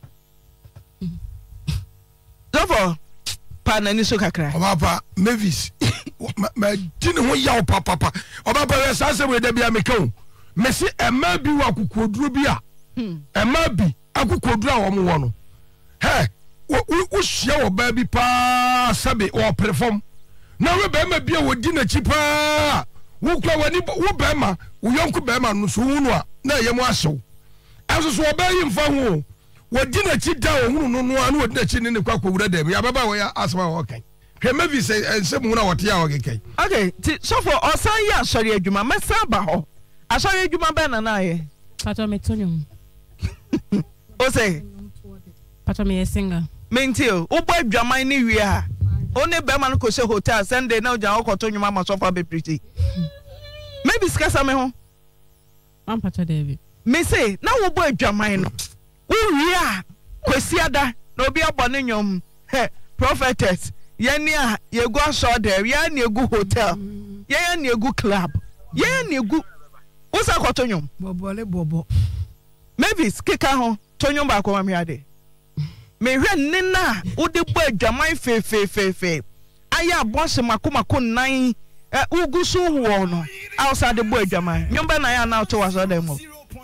Therefore, pana ni so kakra. Obapa Mavis. Ma dine ho yaw papa papa. Obapa we sa se we da bia me kan. Me se e ma bi wa kokoduro bi a. E ma bi akokoduro a wo mo no. He, wo wo hia wo ba bi pa sabe wo perform. Na we ba ma bi a wo di na chi pa. Wo kwa wani wo ba ma, wo yonku ba ma no so hu no a na ye mo ahyew. Aso so oba yi mfa ho. Wadi na chi da ohunu no no anu wadi na chi ne ne kwa kwura dem ya baba wo ya asma wo kan hwe mavi se ensem hu na wote ya wo kekai okay ti so for osan ya asori adwuma mesa ba ho asori adwuma ba na na ye pato metonium o say pato me singer mentio wo bo adwaman ni wi a one be ma no ko se hotel Sunday na ojan okoto nwuma ma so fa be preach maybe skasa me ho am pato David me say na wo bo adwaman no Uria kwesiada na obi abone nyom he prophetess yani a yegu aso there yani egu hotel yani egu club yani egu usa kwato nyom bobole bobo maybe skika ho tonyom ba ko ma ade me hwe nina udi bo adwaman fe fe fe fe aya bosse makomako nan ugusu ho no outside bo adwaman nyom ba na ya na to waso dem mo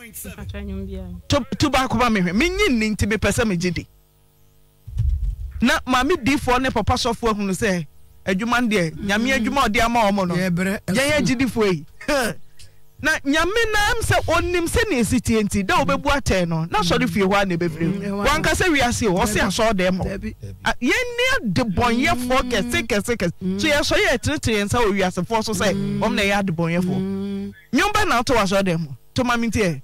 to back over me me nyin nti me pese me gidi na mami di fo ne papa sofo hunu se adwuma de nyame adwuma ode ama omo no ye ye gidi fo yi na nyame na am se onim se ne esiti enti da obebu aten no na sori fie ho na befiri wan ka se wiase o se aso de mo ye ne de bonye fo kese kese kese so ye so ye tire nsa o wiase fo so se om na ye de bonye fo nyomba na to aso de mo to mami nti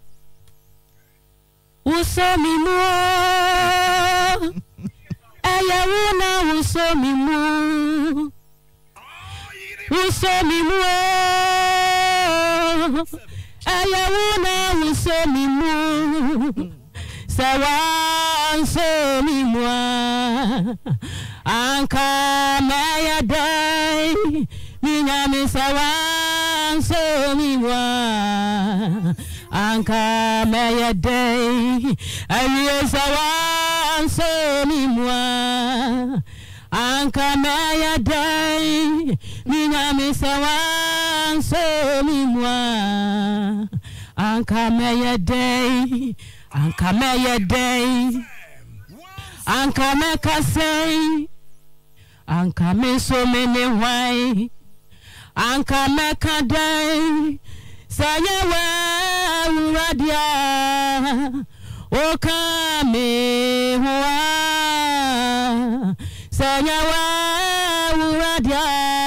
Uso mi mu Aya wuna uso mi mu Uso mi mu Aya wuna uso mi mu Sawa wanso mi mwa anka meya dai minya mi sawanso mi mwa anka meya dai ayi sawanso mi mwa anka meya dai minya mi sawanso mi mwa anka meya dai anka meya dai anka me kasei anka me so mene wai anka me kadai sanya wa uradia o ka me hoa sanya wa uradia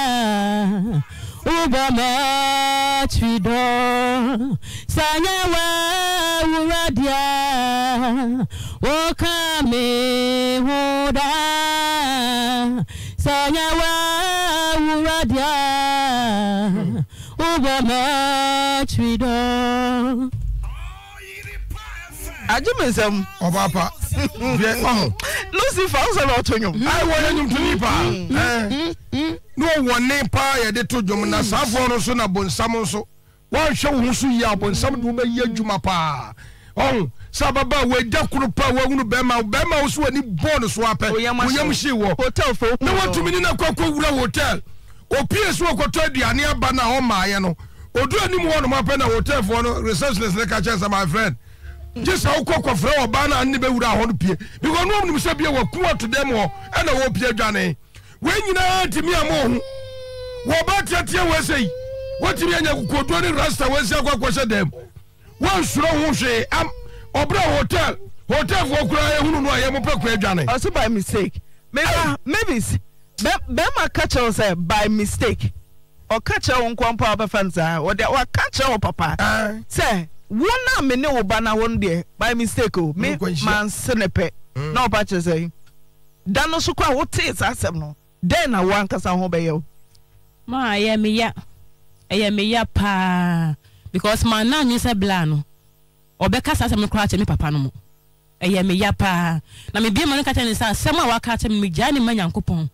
uba me trido sanya wa uradia o ka me hoda sanya wa uradia uba me trido Ajimesem Obapa. Lucifer also not to you. I want you to nipa. No one nipa ya de to jom na safo no so na bonsam so. Wan hwe wo so ya bonsam do ba ye adwuma pa. Oh, sababa we jakuru pa wa hunu bema bema wo so ani bon so apɛ. Oyam hye wo. Hotel fo. Na wantumi ni na kwakwa wura hotel. Opie so okoto aduane aba na ho maaye no. Odu anim wo no mapɛ na hotel fo no receptionist le ka chance my friend. Just how cock for our banner and never would have pie. Because no one said, "You were cool to them or and I hope you're Johnny." When you know to me, I'm on. What about that? You will say, what do you could do? Rasta was a question them. One slow say, I'm Obra Hotel, Hotel for cry, who know I am a proper Johnny. Also by mistake. Maybe, maybe, Bema catch us by mistake. Or catch our own papa fans, or they were catch our papa. Say. Wona me ne oba na won de by mistake o me man senepe na oba che say da no so kwa wo te asem no den na wan kasa ho be ye ma ya me ya ya me ya pa because man na nyi se bla no obeka sa asem kra che me papa no mo ya me ya pa na me bia man ka che ni sa asem a wa ka che me gya ni ma nyankopon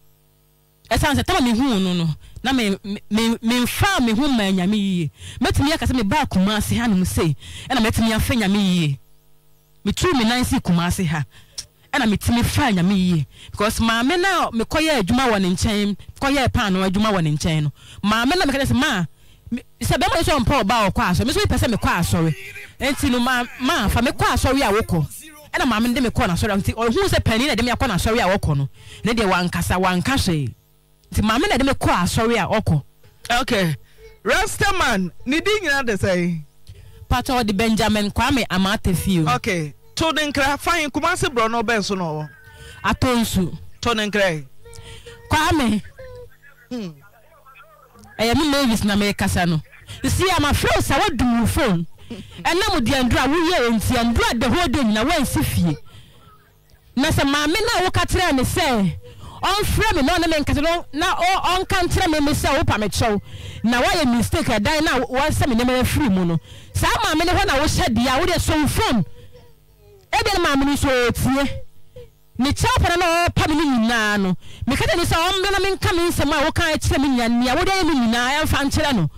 esa nse tama me hu no no na me me me fa me hu ma nyame yi metumi akase me ba kuma ase ha no sei e na metumi afa nyame yi me tu me nan si kuma ase ha e na metumi fa nyame yi because ma me na me koye adwuma wɔ ne nkyɛn koye pa no adwuma wɔ ne nkyɛn no ma me na me ka se ma se be mo so mpa oba okɔ aso me so pese me kɔ asɔre enti no ma ma fa me kɔ asɔre a wokɔ e na ma me de me kɔ na asɔre enti hu se pani na de me akɔ na asɔre a wokɔ no ne de wankasa wanka hwe ti mama na de me ko asori a okọ okay Rastaman ni di nyina de say Pato de Benjamin Kwame Amatefiu okay to den kra fine kuma se bro no ben so no atonsu to den kra Kwame hmm eh me Mavis na me kasa no you see am afraid sa what do you phone and na mo di andra wo ye enti andra de ho de nyina wan si fie na se mama na wo ka tire ne say on frame no na me nkase no na on kan tire me me say wo pa me chew na why mistake a dan na wo say me na free mu no sa ma me ne ho na wo hye dia wo de so phone e de ma me ni so tie ni chapa na pa me ni na no me ka de ni say on me na me nka me nsem a wo kan tire me nya nia wo de me na ya fa nkire no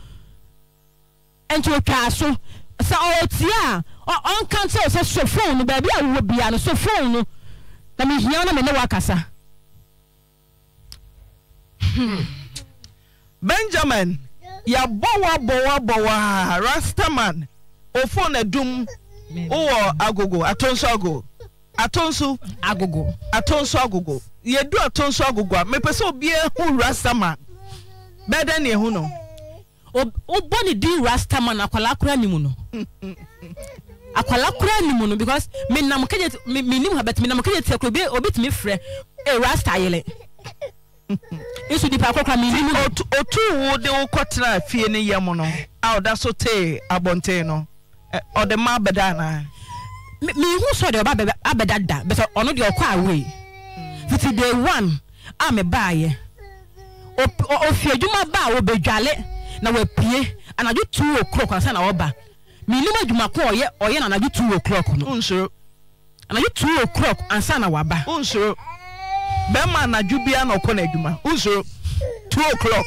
enti twa so sa o tie a on kan tire say so phone no ba bia wo bia no so phone no na me hia na me ne wakasa Benjamin ya bowa bowa bowa Rastaman ofo na dum o agogo atonso agogo atonso agogo atonso agogo ye du atonso agogo me pese obi hu Rastaman beda ne hu no o boni di Rastaman akwala kura ni mu no akwala kura ni mu no because me nam kaje me nim habet me nam kaje te ko be obi timi frɛ e Rasta yele isu di pa kwakwa mi ni otu wo de wo kwatra fie ne yam no a oda so te abonte no o de ma beda na me hu so de oba abeda da but ono de okwa away fiti day one a me baaye o fie adwuma ba wo bedwale na wa pie anaju two o'clock ansa na oba me ni adwuma ko oye oye na anaju two o'clock no unsuro ana you two o'clock ansa na waba unsuro be ma na dwubia na okọ na adwuma unsuro two o'clock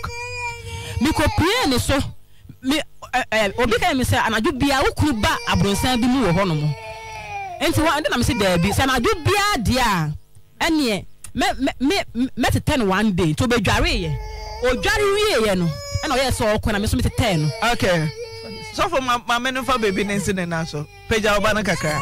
mi ko pie ne so mi eh obi ka mi say anadwo bia wokuru ba abronsan bi mu wo ho no mo enti wa ndina mi say da bi say anadwo bia dia ene me me me ten one day to be dware ye o dware wie ye no ena o ye so okọ na me so me ten no okay so for ma ma me no fa baby nensi ne na so peja oba na kakra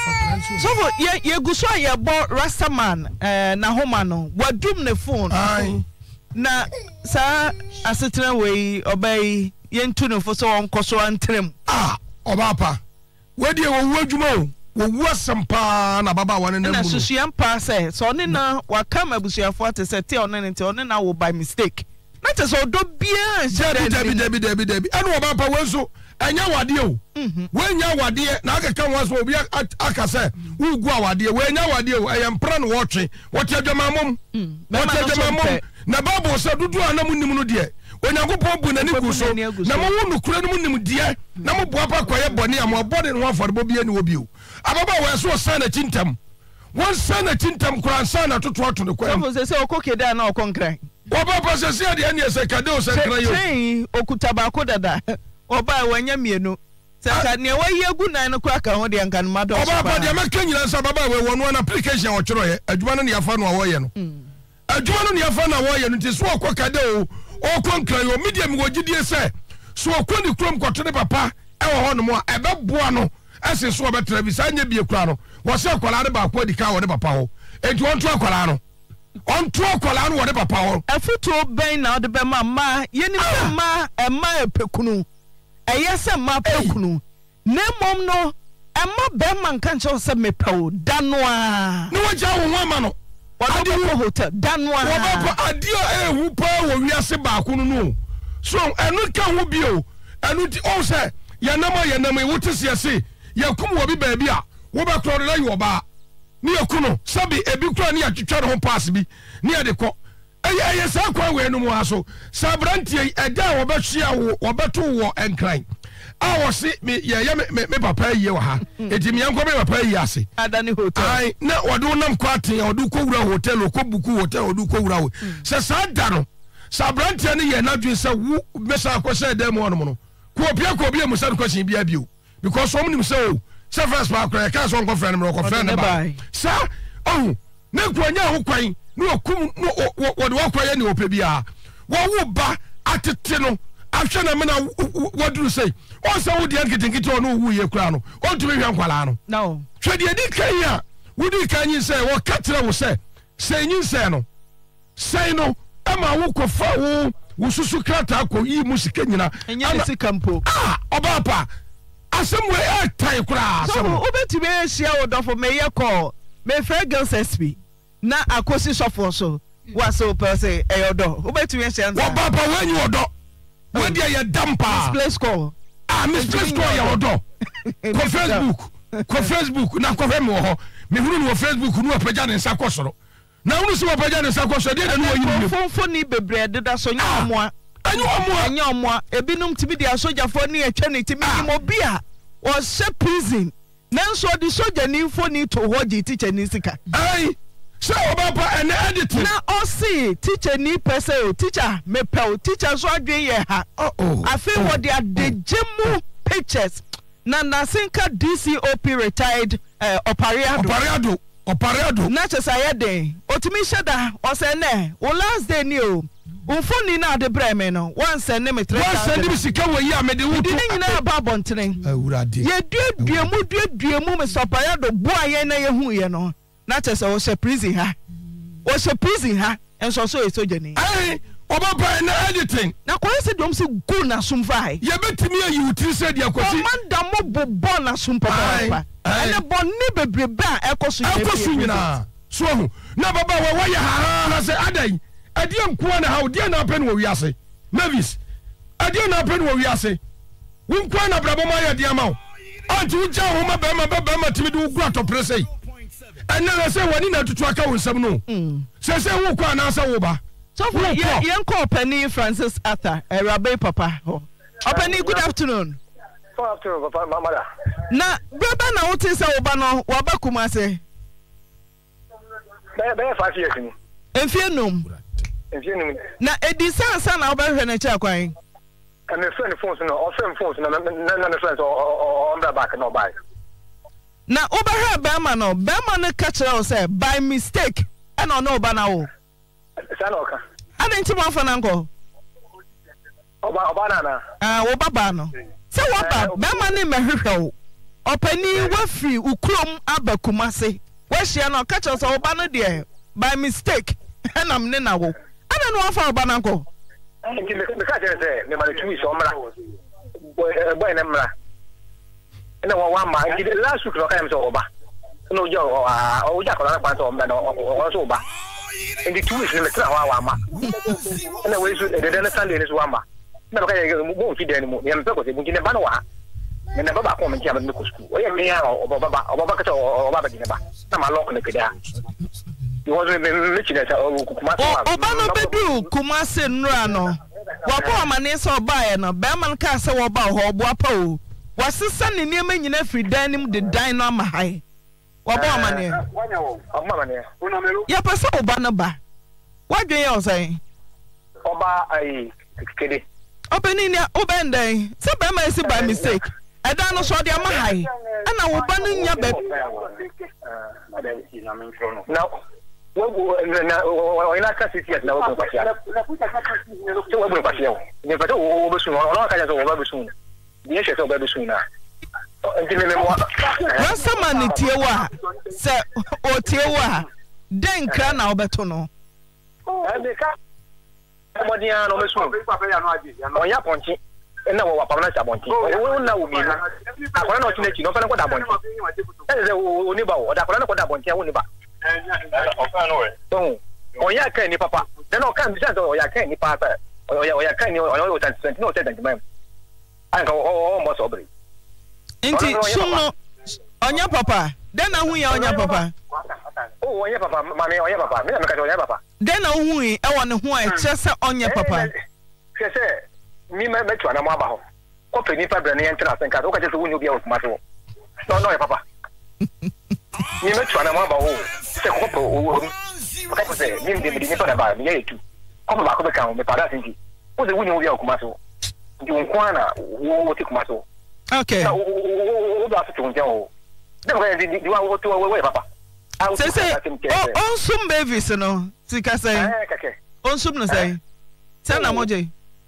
so for ye ye guso ye bo rastaman eh na homa no wadum ne phone ai na sa asetra we obey yentu no fo so onko so antrem ah obapa we die wo wadwuma o wo wasampa na baba wane na na mu susuam pa say so ne na wakam abusuafo atese te one ne te one na wo by mistake na te so do bia debi debi debi debi debi anu obapa wenso enya wade o wenya wade na akeka wanso obi akase ugu awade wenya wade o eyempra no wotwe wote adwamamom wote adwamamom na babo se dudu anamu nim no de onyankopon bu nani ku so na mo wonu kura no nim de na mo boa pa kwaye bone am obode no afọrebo bia ni obi o ababa we so sana chintam won sana chintam kura sana toto ato ne kwam so se okokeda na okonkran obapa se se de ene se kade o se kran yo sei okutaba ko dada oba wanya mienu saka ne wayi egu nan no kwa ka ho de nkan ma do oba ba de meka nyina sa baba we wonu an application wo kyero ye adwuma no ne yafa no wo ye no adwuma no ne yafa na wo ye no ti so okwa de o okonkran yo media mi wogidie se so okwa ni krom kwoto ne papa e wo ho no mo a ebe boa no ese so obetra bi sa nya bie kura no wo se kwala de ba kwa di ka wo de papa ho enti won to kwala no on to kwala no wo de papa ho afuto ben na de be ma ma yeni ma e ma epekunu eyese ma pekunu ne mom no emma be man kan cho se mepew danoa ne waja wo ho ma no wadi wo hotel danoa wo ba pa adio ehu pa wo wiase ba ko no no so enu ka ho bio enu ti o se ya nama ya nama wo te se se ya kum wo bi ba bi a wo ba kro na yo ba ne yakuno sabi ebi kro ne ya twetwa ho pass bi ne ya de ko eye eye sa kwa we no mu aso sabrantie eda wo ba hwia wo wo beto wo enkran a wo se me ye ye me papa yie wo ha eti me yanko me papa yie ase adani hotel ai na wodo nam kwaten wodo ko wura hotel ko buku hotel wodo ko wura wo se sa da no sabrantie ne ye na dwen se wo me sa ko se dem wo no no ko opia ko bia musa ko sin bia bio because some nim se o se first pa kra ka so nko friend me ko friend ba sa oh ne ko nya ho kwan no kum no wo de wakwaye ne opebia wo wo ba atete no ahwe na me na waduru sei o se wo de nkitinkiti no wu ye kura no o ntumi hwe nkwala no no hwe de di kan ya wo di kan yin sei wo katre wo se sei yin sei no sei no ama wo ko fa wo wo susu krata ko yi musika nyina enya ne sikampo ah obapa asem we e tai kura so asem obetime ehia wo dofo me ye call me fair girls S P na akosi sofo so waso pese eyodo obetime ehia nza obapa wenyi odo we dia ye dampa place call ah miss place call ye odo ko Facebook ko Facebook na ko fem wo ho me hunu no Facebook no apaja ne nsa kosoro na hunu so apaja ne nsa kosoro de na wo yi fofo ni bebre deda so nya omoa anyo omoa anya omoa ebinum tibi dia sojafo ni etwa ne timi ni mo bia o se prison nanso di soja ni info ni to hoji teacher ni sika ai se obapa ene editing na o si teacher ni pese o teacher me pe o teacher so adwen ye ha oh oh afi wo dia dejemu pictures na nasinka D C O P retired uh, opariado opariado opariado na chesa ye den otimi sheda o se ne o last day ni o unfoni na de breme no one send me three one send me sika wo yi amede wo di nyina ba bontene awurade ye duaduamu duaduamu me opariado bo aye na ye hu ye no na chesa o se prison ha o se prison ha enso so e soja ni ai obapa ene editing na ko se dom se go na sumfa ye betimi ayi utiri se dia kwasi komanda mo bobo na sumpa papa ene bonni bebrebe a ekoso ekoso nyina so hu na baba we wa ya ha ha se adai adie nko na ha odie na pen wo wiase Mavis adie na pen wo wiase wo nko na brabo ma ya dia ma anti wo ja ho ma ba ma ba ma timi du gu atopre sei ene na se wani na tutu aka wo nsam no se se wo kwa na sa wo ba so for yen call Penny Francis Arthur Erabe papa ho Penny, good afternoon. Good afternoon, papa mama. Na brother na wote se wo ba no wo ba Kumase Be be five years ni. Enfie num. Enfie num. Na edi sansa na obehwe na cha kwan. And my friend phones no, or friend phones no, no friends or on the back no buy. Na obehwe bema no, bema no catch us say by mistake. And no ba na wo. Sanoka. Adenti mo fa na nko. Oba oba na na. Ah, wo baba no. Se wo ba bema ne mehwehwe wo. Opani wafri ukrom abakumase. Wo hia no catch us oba no de by mistake. Enam ne na wo. Ana no afa oba na nko. Nti me me ka say me ma two is omra. Boy na mra. Ena wa wa ma nti last week no ka am say oba. No jo ah o ja ko na pa so omra no o so oba. Nti two is me tra wa wa ma. Ena we so de de Sunday ni so wa ma. Me ka ye mo fi de ni mo. Me me ko se mo gine ba no wa. Me na baba ko me ti am me ko school. O ye me ya o baba o baba ka o baba gine ba. Na ma lock ne keda. Oba no bedu kumase nra no wabo amane so oba ye no be man ka se wo ba ho obo apa o wasesa ne niam nyina fri dan nim de dan no amahai wabo amane ya pese oba no ba wadwen ye osan oba ai kede obeni ni obendan se be man si by mistake edan no so de amahai ana wo ba no nya be now na ina ka sisi na wo kwa sia so wo kwa sia ni pa to wo besu no no ka ja so wo besu ni ye so wo besu na nti me mo wasama ni tiewa se o tiewa den kra na obeto no e ka mo dia no besu o ya ponchi na wo wa pa na cha ponchi wo na wo mi na akora na o chinechi no fa na ko da ponchi e se wo ni ba wo da akora na ko da ponchi wo ni ba oya kan ni papa then o kan bi san oya kan ni papa oya oya kan ni oya o twenty no twenty man an ka o mo so bre nti sumo onya papa den na hu ya onya papa o onya papa mami onya papa me na me ka onya papa den na hu e wo ne ho e che se onya papa che se mi me me twa na mo aba ho ko pe ni pa bre ne entra sen ka o ka che so wu ni obi a kuma so no no papa ni me twa na mo aba ho se ko po o ka se ni ndi ndi pa na ba mi ye tu ko ba ko be kan me pa da sinki o se wu ni obi a kuma so ndi won kwa na wo ti kuma so okay o o ba so tun jawo de ko ndi ndi wa wo to we papa se se on sum babies no ti ka say eh kake on sum no say se na moje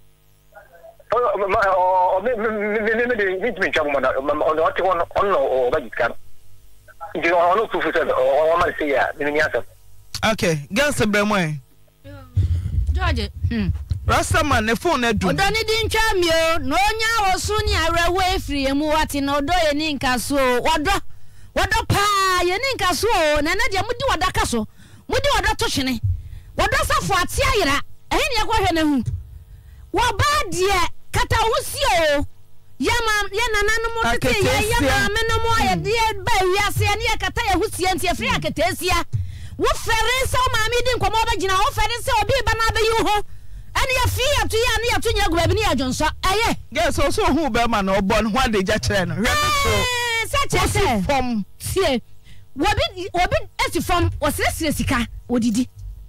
o o me me me me me me chabu mana on o ti on on o ba jikan ndi on o tu fu se o ma se ya ni ni asa okay girls bremo eh George hmm Rastaman ne phone edu odo ni di ntwa mio no nya osu ni arewo efri emu wati na odo ye ni nkaso odo odo pa ye ni nkaso na na dia mudi oda kaso mudi odo to hwene odo safo ate ayira ehe ne yakwa hwe na hu wo ba die kata husio yama ye nananu mo tete ye yama menomo aye die ba wiase ne ye kata ye husie ntie efri akatesia wo fere se o maami di nkomo ba gina wo fere se obi ba na ba yi ho ani ya fi atu ya ni atu nya gba bi ni ajonso aye yes so so hu be ma na obo no ho de ja kire no hwe so se che se fom sie wobi wobi esi fom wo sesire sika odidi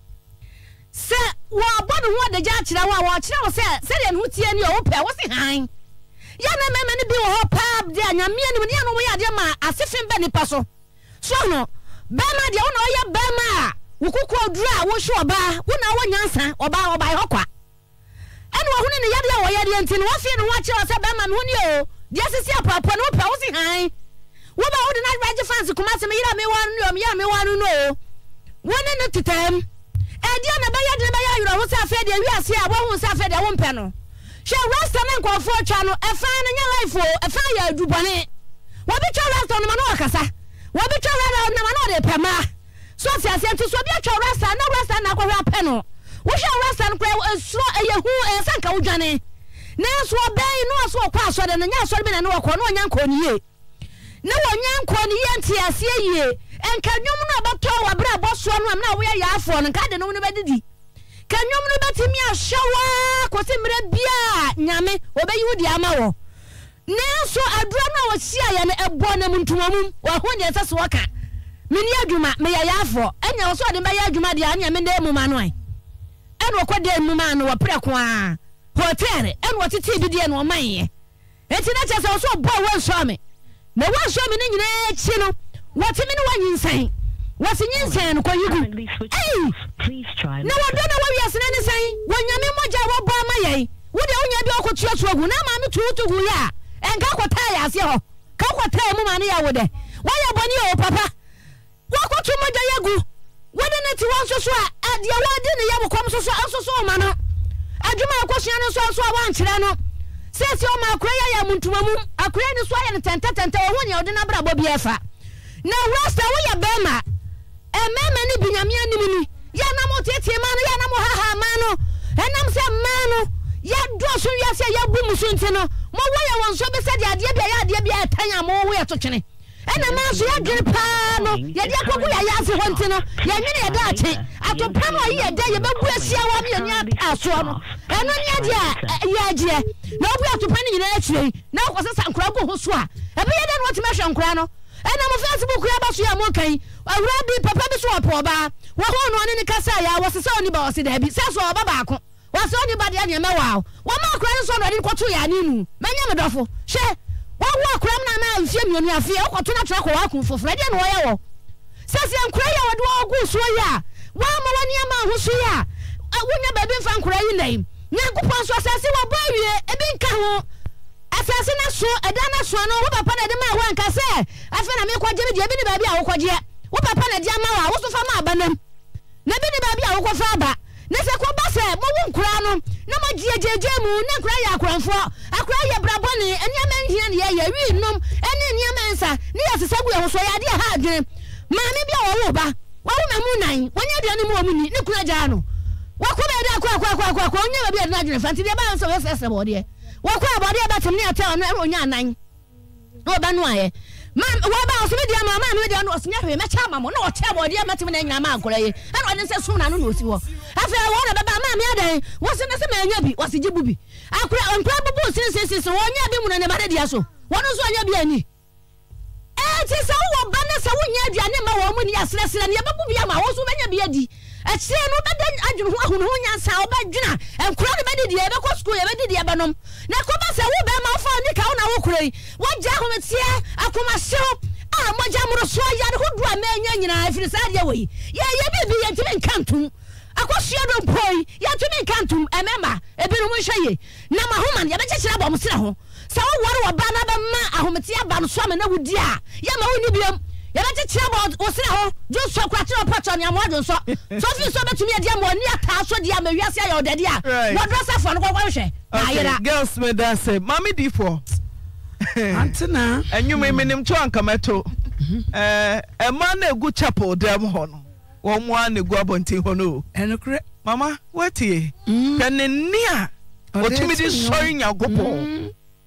se wo abo no ho de ja kire wo wo kire wo se se de no tie ni o pe wo se han ya na meme ni bi wo ho pa de anyame ni ni anu wo ya de ma asefin be ni pa so so no be ma de wo na o ya be ma wukuku odura wo hwe oba wo na wo nyansa oba oba hokwa ene wo hunu ne yade ya wo yade enti no wo fie no ho akire se be ma no ni o dia sisi apapa no pa wo si han wo ba wo de na rage fans kuma se me yira me wan no me yira me wan no wo ne no titam e dia na ba yade ba ya yiro wo se afa de wi ase a wo hu se afa de wo mpe no hwe rasta na nkofo atwa no e fa na nya life o e fa ya adubone wo bi twa rasta no ma no wakasa wo bi twa rasta no ma no de pema so si asiento so bia twa rasta na rasta na kwahwe apɛ no wo hwe rasta no kwa esuro eyehu esanka wodwane na so obai no so kwa asɔre no nya asɔre bi na no kɔ no nya nkɔ niye na wo nya nkɔ niye nti asie yie enka nwom no abatɔ wa bra bɔso no am na wo ya afɔ no ka de no no bedidi ka nwom no betimi ahyewa kɔsi mre bia nyame obayi wudi ama wo na so adura no wo sia ye no ɛbɔ na muntumamum wa ho de sɛ so waka mini adwuma me ya yafo enya wo so de be ya adwuma de anya me de mu ma no ai eno ko de mu ma no wo preko a hotel eno wo titi bi de no man ye enti na chese wo so bo wo so me na wo so me ni nyina chi no wo ti me no wa nyinsan wo si nyinsan no ko yigu please try na wo do na wo wiase na ni san wo nyame moja wo bo ma ye wo de onya bi okotua tuagu na ma me tutu gu ya enka kwata ya ase ho ka kwata mu ma ne ya wo de wo ya boni o papa wo kotu moja yagu wo de na ti won so so a de wo de ne ya wo kom so so so so ma no adwuma akosua no so so wa nkyere no sesi o ma akura ya ya muntuma mu akura ni so ya ne tenta tenta wo hu ne o de na bra bo bi efa na rasta wo ya bema e mema ni binyame anim ni ya na mo tete ma no ya na mo ha ha ma no enam se ma no ya do so ya se ya bu musu nti no mo wo ya won so be se de ade bia ya ade bia etanya mo wo ya to twene ena ma so ya dwene pa no ya de akogu ya ya se ho nti no ya nwene ya da ache atopa no ya da ya bebu asia wa me nya aso no eno nya de ya agie na obu atopa ni nyina akyire na ko se sankura go ho so a ebe ya da no ti me hwankura no ena mo Facebook ya ba so ya mo kan awura bi papa bi so opo ba wo ho no ne kasa ya wo se se oni ba wo se da bi se so oba ba ko wo se oni ba de anya me wa wo ma akura no so no de ko to ya ni nu menya me dofo hye wo wo akura na na afie mienu afie wo ko to na tra ko wa ku foforo de no wo ye wo se se ankura ya wo de wo gu so ya wa ma wani ama ho so ya wonya ba bi fa ankura yi nai nyankopon so asase wo ba wie e bi nka ho asase na so eda na so no wo papa na de ma wa nka se afa na me kwaje bi de bi ni ba bi a wo kwaje wo papa na de ama wa wo so fa ma abanam na bi ni ba bi a wo kwa ba na se ko ba se mo wo nkura no na ma giegeje mu na nkura ya akranfo akura ya braboni enya ma nhia ne ya ya wi nom ene enia mensa ne ya sesagu ya ho so ya de ha adwene ma me bi a wo wo ba wo wo mamu nan wonya de ne mu omuni ne kura ja no wo ko be de akwa akwa akwa akwa onya ba bi de na adwene fanti de ba nso wo sese bo de wo ko abode ba tem ne ata no onya nan no ba no aye ma wo ba so be de ma ma me de no osnya hwe me cha ma mo no o cha bo de ma tem na nyina ma akora ye ana o de se so na no no osi wo afa wo na baba ma me adan wo se na se ma anya bi wo se gibu bi akora onkra bubu sin sin sin wo nya bi mu na ne ba de dia so wo no so anya bi ani e ti se wo ba na se wo nya aduane ma wo mu ni asere sere ne babu bi ama wo so benya bi adi a kire no ba dan adwene ho ahunu ho nya sa wo ba dwena enkura ne ba de dia e be ko school e be de dia ba nom na ko ba se wo ba ma fa ni ka wo na wo kurai wo ja ho metie akoma hyew a mo ja mo so ya ho do a ma nya nyina afiri sa de wo yi ye ye bi bi ye ntimi nkantum akosua do mpoi ya tumi nkantum emema ebinu mo hweye na ma homa ya be kyekira ba mo sira ho sa wo wore wo ba na ba ma ahomete aba no so ma na wudi a ya ma woni biam ya be kyekira ba wo sira ho jo so kwate o pato ne amodo so so fi so betumi dia mo ni ata so dia ma wiase ya odade a wo dressa fo no kwa hwe na ayira girls me da say mami di for antina enyume menim to ankameto eh e ma na egu chapel dem ho no wo mo an egu abontin ho no enokre mama wetie kane ni a otumi di sorry nyagopo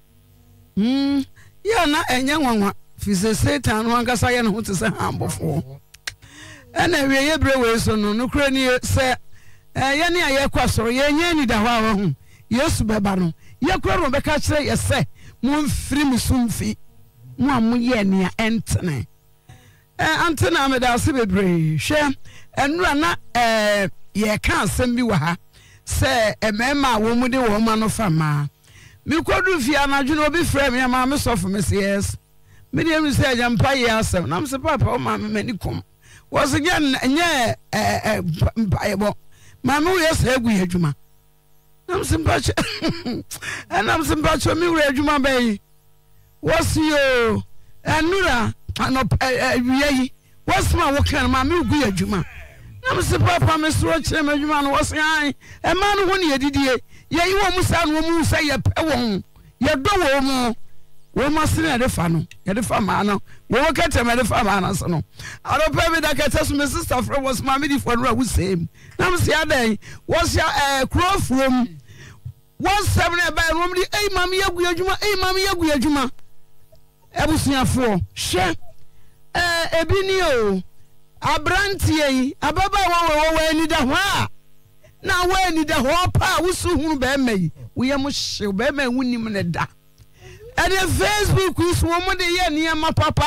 mm ya na enya nwanwa fise satan no ankasa ye no ho tse hambofo ena wie ye brewe so no nokre ni se eh ye ne aye kwasoro ye nya ni da hwa ho yesu beba no ye kro ro beka kire ye se mo mfiri musumfi mo amu ye ne a entene eh antena me da se bebre hwe enura na eh ye ka asem bi wa ha se emema wo mu de wo ma no fama mi kodu fi anadwo no obi frɛ me ma me sofo me se yes me de mi se jampa ye asem na me se papa o ma me mani kom wo se nye nye eh eh bo ma me wo yes egu ye adwuma na me se mpache na me se mpache mi wo adwuma bayi wo se yo enura anop wiye yi wo se ma wo kan ma me gu ye adwuma na me se papa me so kire me adwuma no wo se an e ma no ho ne yedidie ye yi wo musa no mu se ye pe wo ye do wo mu wo ma se na de fa no ye de fa ma no wo ka te me de fa ma na so no aro pe me da ka te so me sister friend was ma me di for no wo same na me se adan wo se eh crow from one seven e ba rom di ei mam ye gu adwuma ei mam ye gu adwuma ebusuafo hwe eh ebi ni o abrantie yi ababa wo wo wo ni da ho a na wo ni da ho pa wusu hunu be mai wo ye mo hye be mai wunim ne da e de Facebook is wo mo de ye niam papa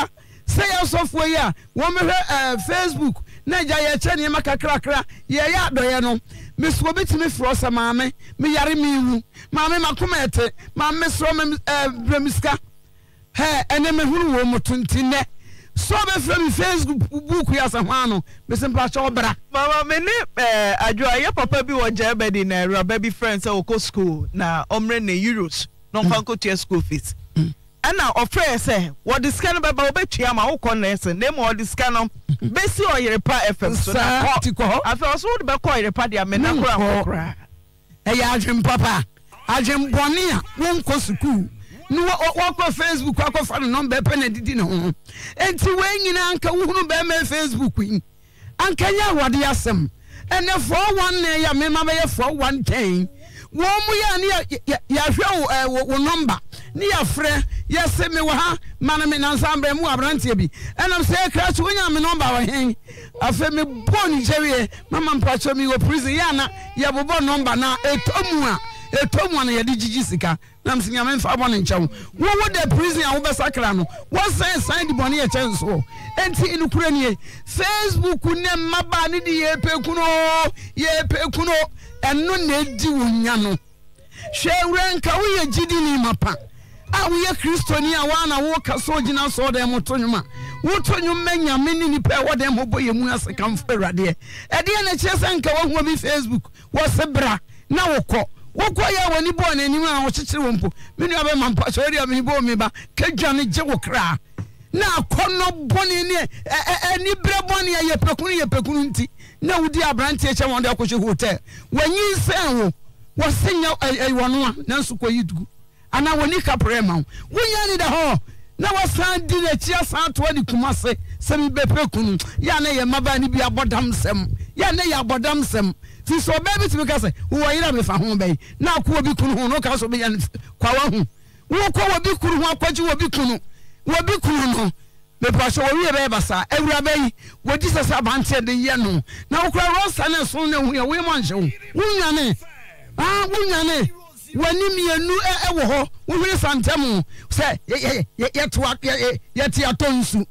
say yɛsɔfoɔ yi a wɔn mehwɛ Facebook na gya yɛkyɛ nneɛma kakrakra yɛyɛ adɔyɛ no meso obetumi frɔ sɛ maame me yare me wu maame makoma ɛte maame srɔ me bremiska he ene me huru wo motuntine so be fra me Facebook book ya sa hwano me simpa cha obra mama me ne eh adwo aye papa bi wo Germany na raba bi friends e wo school na omre na euros no fanko tia school fees ana ofre say what the scan baba obetua ma wo kon na ese na mo the scan no besi oyerepa F M so na ko afi oso wo be ko oyerepa dia me na kora kora e ya adwem papa adwem bone a won ko school no wakɔ Facebook wakɔ fa no number pe na didi ne ho enti we nyina anka wo hunu be ma Facebook yi anka ya wade asem ene four one na ya me ma be four one ten wo mu ya ne ya hwɛ wo number ni ya frɛ ya se me wa ha mana me na nsambre mu abrantie bi enam se kra so nya me number wa hen afa me boni jewe mama mpacho mi wo prison ya na ya bobo number na etomu a etomu na ya di gigi sika nam sinya me fa boni nchawo wo wo the prison a wo be sakra no wo sign sign di boni e chenso enti inukure nie Facebook ne maba ne di ye pekuno ye pekuno eno na edi wonya no hwe nka wo ye gidi ni mapa a wo ye kristoni a wa na wo ka so gina so dem motonyuma wo tonyuma nyame ni ni pe wo dem boye mu aseka mfa awrade e de na kyese nka wo ho bi Facebook wo sebra na wo kɔ wo kɔ ya woni bo na anim a wo kyekere wo mpo me nua be mampa so ria me bo me ba kadwane gye wo kra na akɔno boni ni ani bre boni ya pekunu ye pekunu nti na wudi abrante e che won de akɔhwe hotel wanyi sen wo wo senya ai wono a na nso kɔ yidu ana woni kapre ma wonya ni da ho na wasan di na chia san to ni kumase sem be pekunu ya na ye maba ni bi abodam sem ya na ye abodam sem fi so be bi timi ka se wo yira me fa ho be na ko obi kunu ho no ka so be ya kwa wa hu wo ko obi kunu ho akwaji obi kunu obi kunu no me pa so wo ye be basa ewura be wo di sese abante de ye no na wo kura rosa na so na hu ya we man hye wo nyane ah wo nyane wani mienu e wo ho wo hwere santam se ye ye ye to ye ti atonsu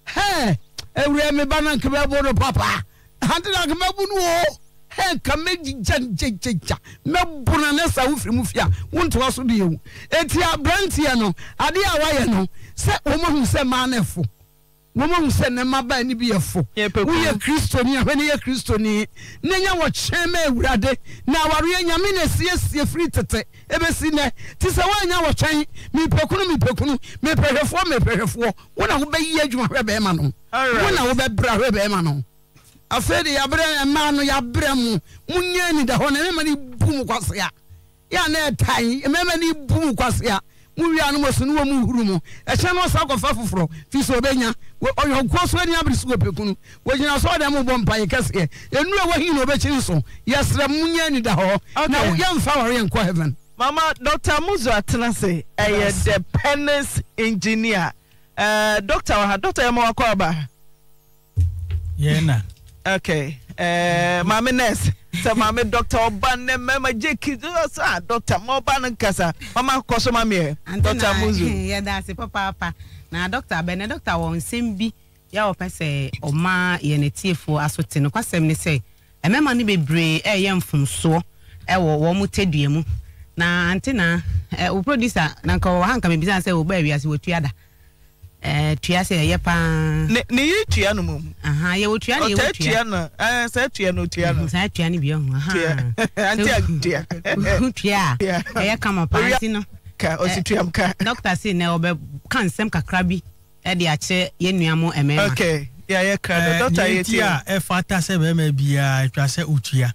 he ewure me bana nke be bodo papa handila ke mabunu o he ka meji janjejeja mebuna na sa wo firi mu fia wonto aso de yewu eti abrantie no ade a waye no se wo mo hu se ma na fo wo mo hu se na maba ni bi yefo wo ye kristoni a hwene ye kristoni na nya wo cheme ewurade na ware nyame na siesie firi tete ebesi ne ti se wa nya wo twen mi pekunu mi pekunu mi pehwefo mi pehwefo wo na wo be yi adwuma hwe be ma no wo na wo be bra hwe be ma no afede ya bra ma no ya bra mu munya ni da ho na me ni bum kwase ya ya na tai me me ni bum kwase ya mu wi anu masunu wo mu huru mu e che no sa kofa foforo fi so benya oyo kwaso ani abrisu go pekunu wo gina so da mu bom pan kase enu e wo hin no be chi so yesra munya ni da ho na wo yemfa wore enko heaven mama Doctor Muzo Atenase eh the penance engineer uh doctor wa doctor yema wakọ ba yena okay eh mama nurse so mama doctor oba ne mama jeki so doctor mo ba nkasa mama koso mama e Doctor Muzo ya da se papa papa na doctor be ne doctor won sembi ya o pese o ma ye ne tiefo asote no kwasem ne se e mema ne bebre e ye mfumso e wo wo mu tedua mu na antina eh o producer na nka wo hanka me bisa se wo ba wiase wo tuada eh tuase ye pa ne ne yi tua no mum aha ye wo tua ne ye wo tua no eh sa tua no tua no sa tua ne bi ho aha anti adia tua eh kama pa no ka o si tua mka doctor say ne obe kan sem kakra bi e de ache ye nuamo emema okay ya ye ka doctor ye tia e fata se be ma bia tuase utua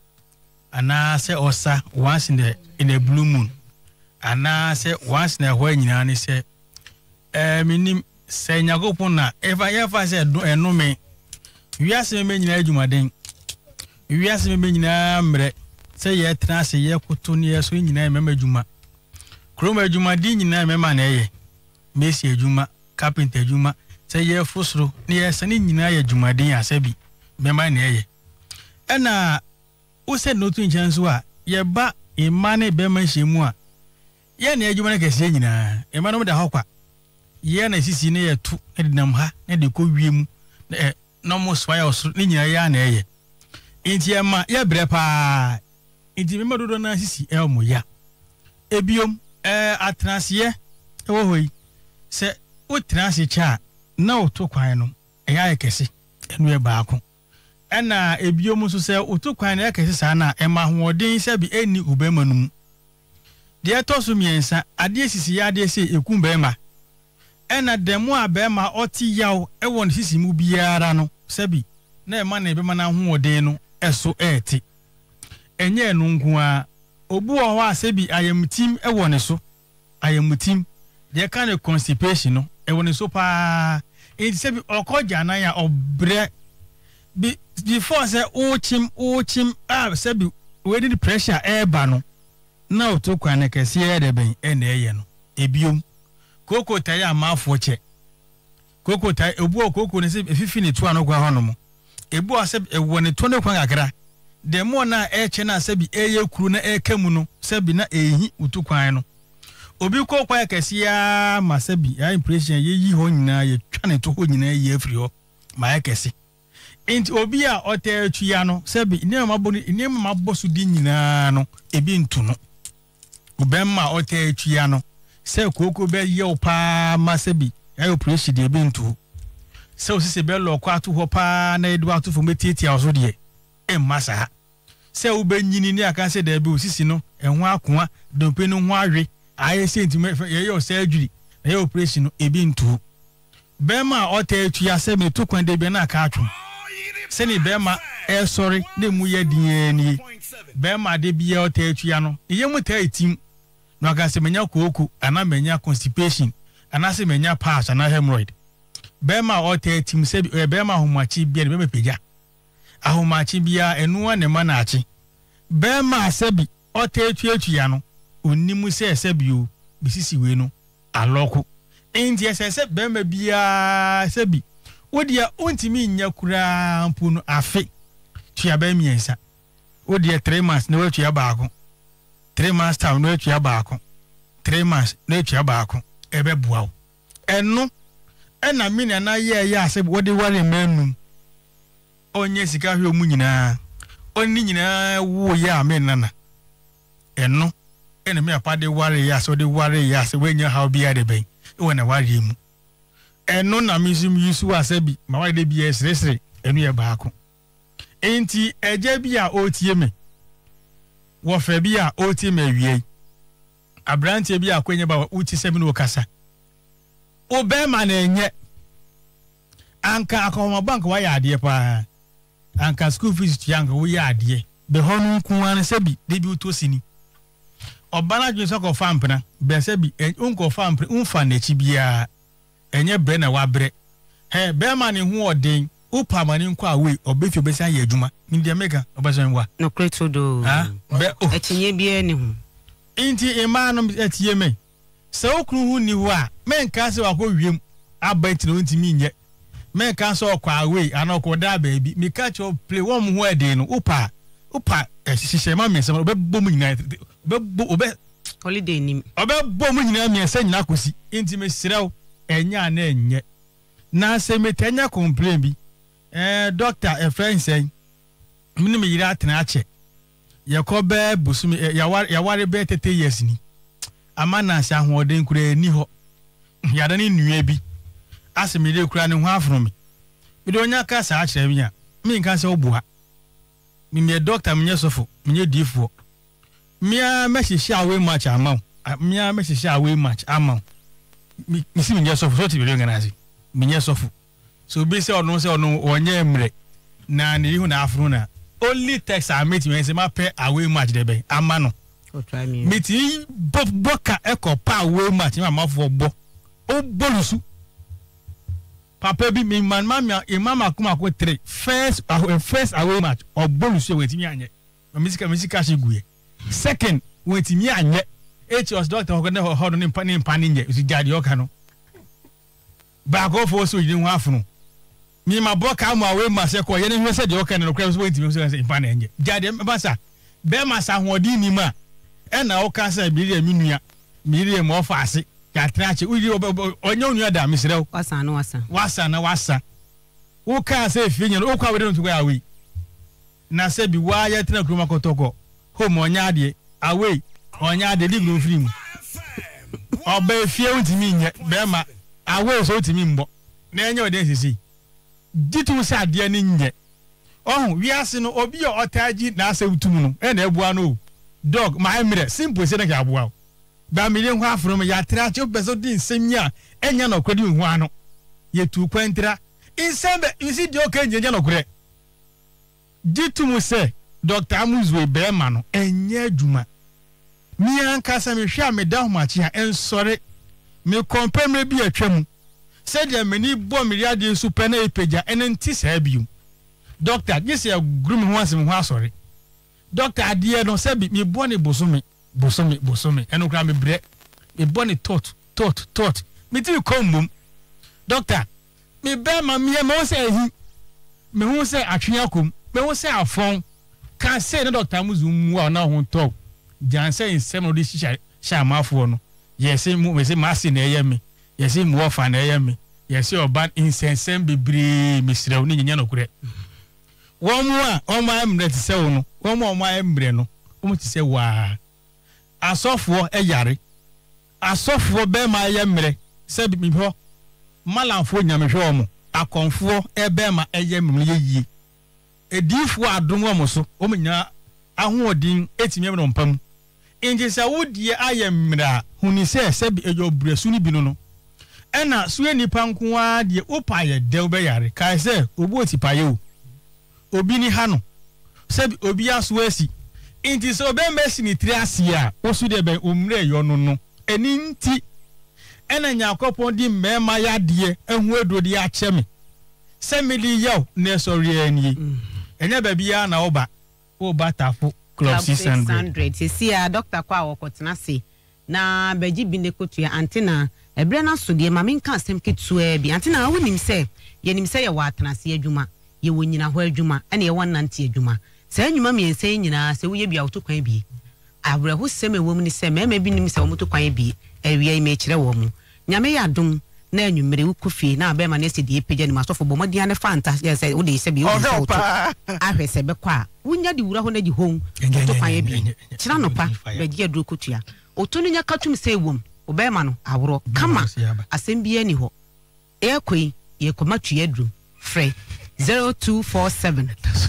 ana se osa once in the in a blue moon ana se once na ho nyina ne se eh minim se nyagopon na eva yefa se eno me wiase me nyina adwumaden wiase me nyina mre se ye tena se ye koto ne ye so nyina me madwuma kroma adwumaden nyina me ma na ye mesi adwuma carpenter adwuma se ye fosoro ne ye se ne nyina ye adwumaden asabi me ma na ye ena o se no tun chanso a ye ba imane be ma shemu a ye na adwuma na kese nyina e ma no da hokwa ye na sisi ne ye tu e dinam ha na de ko wiem na no mo swaya osro ne nyina ya na eye inti e ma ye bre pa inti me madodo na sisi e mo ya ebiom eh atrase e wo hoi se o trase cha na o to kwan no e ya ekese enu e baako ena ebiom so se o to kwan na ekese sa na e ma hoodin se bi eni ubemanum de to so miensa ade sisi ya ade se ekum bema ena demo abema oti yaw e won sisi mu biara no se bi na e ma na e bema na hoodin no eso eti enye enu nko a obu o wa se bi ayamutim e won so ayamutim de ka ne constipation no e won so pa e se bi okoja na ya obre bi before say o chim o chim ah se bi we need pressure e ba no na o to kwane kese e de ben e na eye no ebiom koko tai amafo che koko tai obu o koko ne se fifi ne to anokwa hono mo ebu a se e won to ne kwan akra de mo na e che na se bi eye kuru na e kamu no se bi na ehi utu kwan no obi ko kwa kese ya ma se bi ya impression ye yi ho nyina ye twa ne to ho nyina ye afri ho ma kese enti obi a ote atua no se bi ne ma bo ne ma bo so di nyina no ebi ntu no obemma ote atua no se koko be ye pa ma se bi ya operation de ebi ntu se o se be lo kwa to ho pa na edu ato fo metiti a so de e masa se wo be nyini ni aka se da bi osisi no enho akoa dompe no ho awe aye senti ye yo surgery na ye operation no ebi ntu bema ote atua se me to kwan de be na aka atwo se ni bema e sorry ne mu ye din ni bema de bi ye ote atua no ye mu ta etim no aka se menya koku ana menya constipation ana se menya pass ana hemorrhoid bema ote etim se bi bema homachi bia be mepeja ahomachi bia enu ne ma na achi bema se bi ote atua atua no onimu se se bi o bisisi we no aloko enti ese se bema bia se bi odia ontimi nya kura mpu no afe tua ba miensa odia three months na watua baako three months time na watua baako three months na watua baako ebe buawo eno ena mini na ye ye ase wode ware manum onye sika hwe omu nyina onni nyina wo ye amen nana eno ena me apade ware ye ase wode ware ye ase wenya how bia de ben e wona ware mu eno na misum yusu asabi ma wa de bia sresre enu ye baako enti eje bia otie me wo fa bia otie me wie abrantie bia akwenye ba uti sebi no kasa obema na enye anka akoma bank wa ya ade pa anka school fees tianga wo ya ade be honu nkuan sebi de bi utosini obana dwese ko fampna be sebi unko fampre unfa na chi bia enye bre na wabre he be ma ne hu odin upa mani nko awe obefi obesa ye adwuma ndia mega obesan wa no kreto do ha be etinye bia ne hu inti imano etie me se okru hu ni hu a menka se wako wiem abati no ntimi nye menka se okwa awe anoko da baabi me catch up play one hu edin no upa upa ehihye ma me se obebbo mu nyina obebbo obe holiday nim obebbo mu nyina me se nyina kosi inti me siraw enya na enye na se metanya complain bi eh doctor a friend say mini me yira atena ache yakobe busumi yaware yaware be thirty years ni amana sha hoden kura ni ho yada ni nua bi asemi de kura ne ho afro me bi de onya ka sa ache bi a me nka se obuha mi me doctor me nyesofo me difo mia me hihia we match amount mia me hihia we match amount mi si minye sofu so ti bi ngana si minye sofu so bi se onu se onu onye mre na ni hu na afro na only text I meet me say ma pay away match de be amano o try me meeting bob boka eko pa away match ma mafo bo o bolusu papa bi mi man ma mi mama kuma ko three first uh, first away match o bolusu we ti mi anye misika misika shi guye second we ti mi anye H was doctor ko ne ho ho no mpa ne mpa ne nye usijade oka no ba ko fo so yin hu afunu mi ma boka mu awe ma se ko ye ne hwe se de oka ne no kra so wentimi so se mpa ne nye jade ba sa be ma sa ho di ni ma e na oka sa bi ri mi nua mi ri mo fa ase ya trache uri onye onu ada misrew wasa no wasa wasa na wasa wo ka se finya no kwa wede ntugo awe na se bi wa ya tena kroma kotoko home onya ade awe onya ade di gro free mu oba fie untimi nye be ma awe so utimi mbo na enye ode sisi ditu se ade ni nye oh wiase no obi o otaji na ase utum no e na ebua no dog my emre simple se na ka abua ba mi len ho afro me ya tra che bezo din semia enya na kwadi hu ano ye tu kwantra insembe isi di oke enya na kure ditu mu se Doctor Amuzwe be ma no enye adwuma mi anka se me hwa me da ho machi ha ensore me compare me bi atwam se de mani bo me riade su pe na epeja enenti sa biu doctor gese ya grum ho asem ho asore doctor ade no se bi me bo ne bosome bosome bosome eno kra me bre me bo ne tot tot tot me ti kombum doctor me be ma me me se ehi me ho se atwea kom me ho se afon kan se no Doctor Amuzwe mu a na ho talk janse insem no di sha sha mafo no yesi mu we se masi na eyemi yesi mu ofa na eyemi yesi oban insensem bibiri misrew ni nyanya no kure won mu a on ma emre ti se wo no won mu on ma emre no won ti se wa asofo eyare asofo be ma eyemre se bi ho malamfo nyamehwe omo akonfo ebe ma eyemre yeyi edifo adom omo so omo nya ahoodin etime no mpam inje sa wodie ayemra huni se se bi ejo bresu ni bi no no ena so enipa nko a de opaye de be yare kai se obu otipaye o obi ni ha no se bi obi aso asi inti so be mbesi ni tri ase a osu de be omre yo no no eni nti ena nyakopon di mema ya de ehu edodi a cheme se meli yaw na sori ani enya ba bia na oba oba tafo club six hundred sisi a doctor kwa wokotena se na beji bi ne kotua antina ebre na so de ma menka asem ketua bi antina wonim se ye nim se ye wa atena se adwuma ye wonyina ho adwuma ene ye wonnante adwuma se adwuma me ense nyina se wo ye bia wotokwan bi abre ho sem ewom ni se mema bi nim se wo motokwan bi ewie me kire wo mu nyame ya dum na enwumere wukofi na abema na se de epeja ni masofo bo modian ne fanta ye se wo de se bi wo so to ahwese be kwa wunya di wura ho na di hon to kwa ye bi kira no pa be gi aduro kotua otonu nya katum se ewom obema no aworo kama asem bi ani ho ekoi ye komatu ye drum free zero two four seven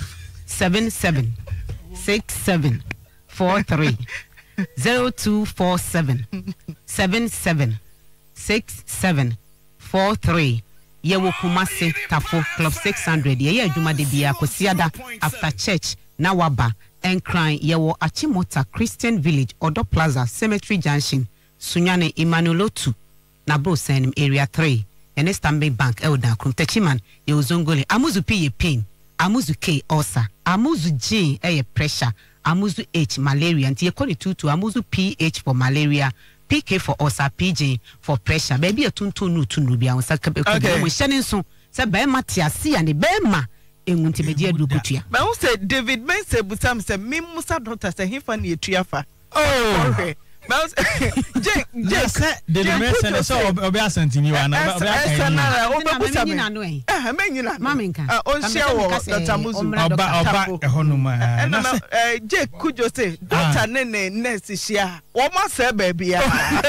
seven seven six seven four three zero two four seven seven seven six seven four three ye wo Kumasi Tafo Club six hundred ye ye adwuma de bia kosiada after church na waba enkran ye wo Achimota Christian Village Odo Plaza Cemetery Junction Sunyane Emmanuelotu na bro sanim area three ene Stanbic Bank elda krum techiman ye ozongole amuzu p ye pain amuzu k ulcer amuzu g e ye pressure amuzu h malaria nti ye koni tutu amuzu ph for malaria P K for ulcer, P J for pressure. Baby a tuntu nu tunu bia on sa ka we shenin so se be ma tiasi ane be ma enwunti be dia du kutua. Ba won say David men say busam say me musa doctor say hifa na etuafa. Oh. Okay. Ba Jake Jake David men say so obi asantini wa na obi asana obi busam. Eh me nyina. Maminka. Ah on share wo Doctor Muzu. Oba oba ehono ma. Na eh Jake Kujo say doctor ne ne nurse share. Wo ma say baby ya.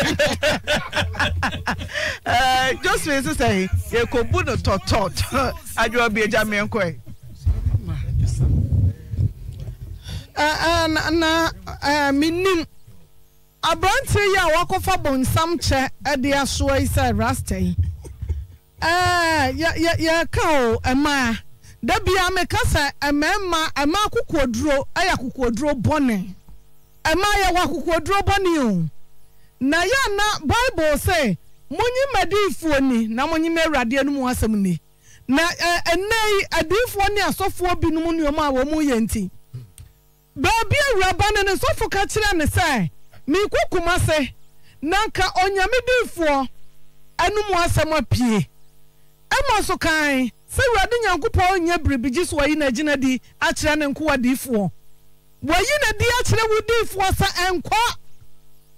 Eh just me say ye ko bu no tot tot. Ajo bi eja me enko e. Eh na na eh minim Abrante ya wakofa bonsam che e de aso isa rasta yi eh ya ya ya ka o ema da bia me kasa emema ema kokoduro aya kokoduro bone ema ya wakokoduro bone o na ya na Bible say munyi madifuo ni na munyi merade anu mu asem ni na enei adifuo ni asofo binum ni o ma wo mu yenti ba bia awuraba ne sofo ka kire ne say mi kukuma se nanka onyame difo anumu asem apie ema so kan se wurade nyankopɔ nya bribigi so yi na gina di akire ne nko adifo wo yi na di akire wo difo sa enko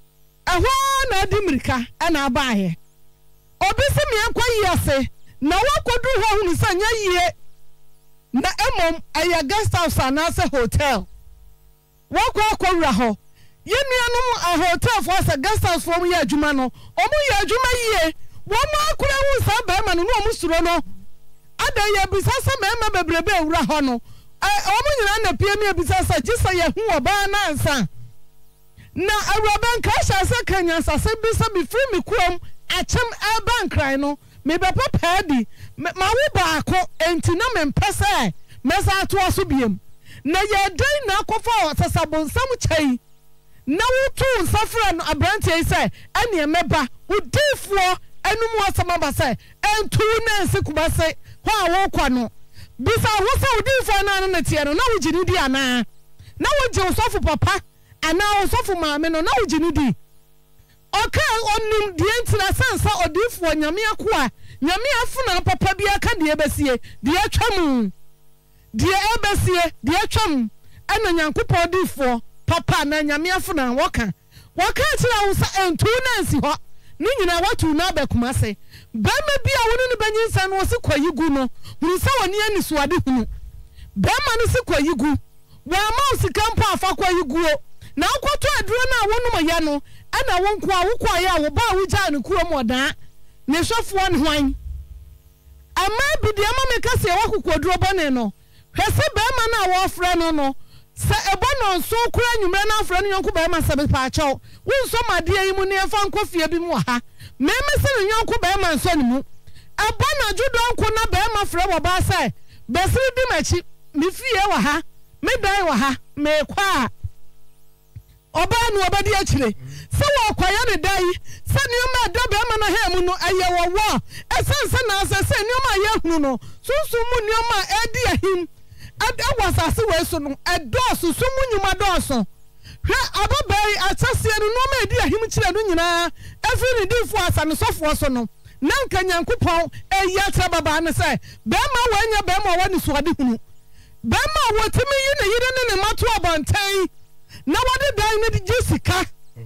ɛhɔ na adi mirika ɛna abaahe obi sɛ me akɔ yi ase na wakɔdu hɔ hunu sɛ nyɛ yie na emom ɛyɛ guest house anaasɛ hotel wakɔ akɔwura hɔ yɛnuanom a hotel fo sɛ guest house fo mu yɛ adwuma no ɔmo yɛ adwuma yie wɔn akora hu saa bɛrima no no ɔmo suro no ada yɛ bisa sɛ bɛrima bebrebe awura hɔ no ɔmo nyinaa na pie mi bisa sɛ gye sɛ yɛ hu ɔbaa nansa na awuraba nka hyɛ sɛ kanya nsase bi sɛ bifiri me kurom akyɛm ɛba nkran no mebɛpɛ paadi ma wo baako enti na mempɛ sɛ mɛsa atoa so biem na yɛdɛn na akɔfa ɔsasabonsam kyɛi na wotu nsa frɛ no aberanteɛ yi sɛ ɛneɛ mɛba wodiifoɔ anum asɛm aba sɛ ɛntu na nsi kuba se hɔ a wokɔ no bisa wo sɛ wodiifoɔ no ano ne teɛ no na wogye ne di anaa na wogye wosɔfo papa anaa wosɔfo maame no na wogye ne di ɔka ɔnim deɛ ntina sɛ nsa ɔdiifoɔ nyame ako a nyame afona papa bi aka deɛ bɛsie deɛ atwam deɛ ɛbɛsie deɛ atwam ɛna nyankopɔn diifoɔ papa na nyame afona wɔka wɔka kyerɛ wo sɛ ɛntu na nsi hɔ ne nyina watu na abɛkuma se bɛma bi a wone ne banyi nsa no wɔse kwayi gu no hunu sɛ wɔne ani soade hunu bɛma no se kwayi gu wɔama wo sika mpo afa kwayi guo na wokɔtɔ aduro no a wonom yɛ no ɛna wo nko a wokɔ yɛ a wo ba a wogyaa ne kurom ɔdaa ne hwɛfoɔ ne hwan ama bi deɛ ma meka sɛ wɔkokoduro bɔne no hwɛ sɛ bɛma no a wɔfrɛ no no sɛ ɛbɔ no nso kora nwummerɛ no afrɛ no yɔnko bɛma sɛ bepaakyɛw wonsɔ madeɛ yi mu ne ɛfa nkɔ fie bi mu wɔ ha mɛmɛ sɛ ne yɔnko bɛma nsɔ ne mu ɛbɔ no adwodɔ nko na bɛma frɛ wɔ baa sɛ bɛsere di m'akyi me fie wɔ ha me dan wɔ ha meekɔ a ɔbaa no ɔbɛdi akyire sɛ wɔkɔyɛ ne dan sɛ nneɛma ɛda bɛma no ha mu no ɛyɛ wɔwɔ ɛsɛn sɛ naasɛ sɛ nneɛma a yɛhunu no sunsun mu nneɛma a ɛdi ahim ɛwɔ asase wɔ so no ɛdɔɔso so mu nnwuma dɔɔso hwɛ ababaayi akyɛseɛ no nneɛma a ɛdi ahim kyerɛ no nyinaa ɛfiri ne diifoɔ asa ne sɔfoɔ so no na nka nyankopɔn ɛyi akyerɛ babaa no sɛ bɛrima a wɔanya bɛrima a wɔne soade hunu bɛrima a wɔtumi yi ne yere ne ne mma to abɔnten na wɔde dan no de gye sika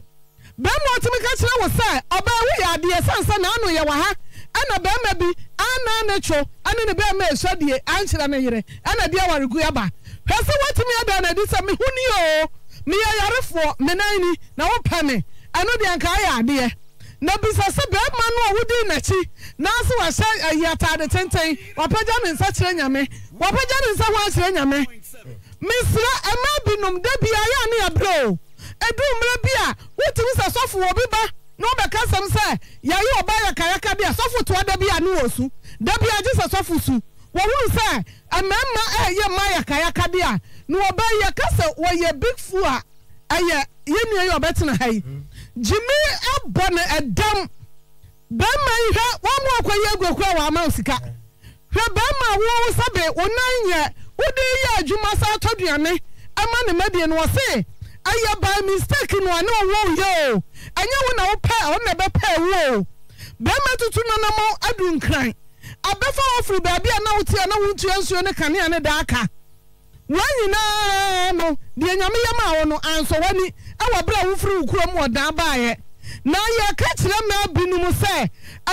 bɛrima a wɔtumi ka kyerɛ wo sɛ ɔbaa woyɛ adeɛ sansa na ano yɛ wɔ ha ɛna bɛrima bi ana ne two ane ne bɛrima ɛsɔ deɛ ankyerɛ ne yere ɛna deɛ awaregu aba hwɛ sɛ wɔtumi ada na adi sɛ mehu ni o meyɛ yarefoɔ me nan ni na wopɛ me ɛno deɛ nka ayɛ adeɛ na bisa sɛ bɛrima no a wodi n'akyi nanso wahyɛ ayi atade tenten wapagya ne nsa kyerɛ nyame wapagya ne nsa ho akyerɛ nyame mesra ɛma binom da bia yɛ ne yɛbrɛ o ɛdu mmerɛ bi a wotumi sɛ sɔfo wɔ bi ba na ɔbɛka sɛm sɛ yɛyɛ ɔba yɛkayaka bi a sɔfo toa da bi a ne wɔ su da bi a gye sɛ sɔfo su wɔhunu sɛ ɛmɛɛma ɛyɛ ma yɛkayaka bi a na wɔbɛ yɛka sɛ wɔyɛ big fu a ɛyɛ yɛnnua yɛ ɔbɛtena ha yi gyimi abɔ ne ɛdam bɛrima yi hwɛ wɔn mu akɔyɛ aguakura wɔ ama sika hwɛ bɛrima a wɔwɔ sɛbe wo nan yɛ wode yɛ adwuma sa atɔ duane ama ne mɛdeɛ no wɔ se ɛyɛ by mistake no ane ɔwɔ yɛ o ɛnyɛ wo na wopɛ ɔno na ɛbɛpɛ wo o bɛrima tutu no nam adu nkran abɛfa wɔfiri baabi a na wotia na wontua nsuo ne kanea ne daaka wɔn nyinaa no deɛ nyame yɛ ma wo no ansɔ w'ani ɛwɔ berɛ a wofiri wo kurom wɔ dan baayɛ na yɛka kyerɛ mmaa binom sɛ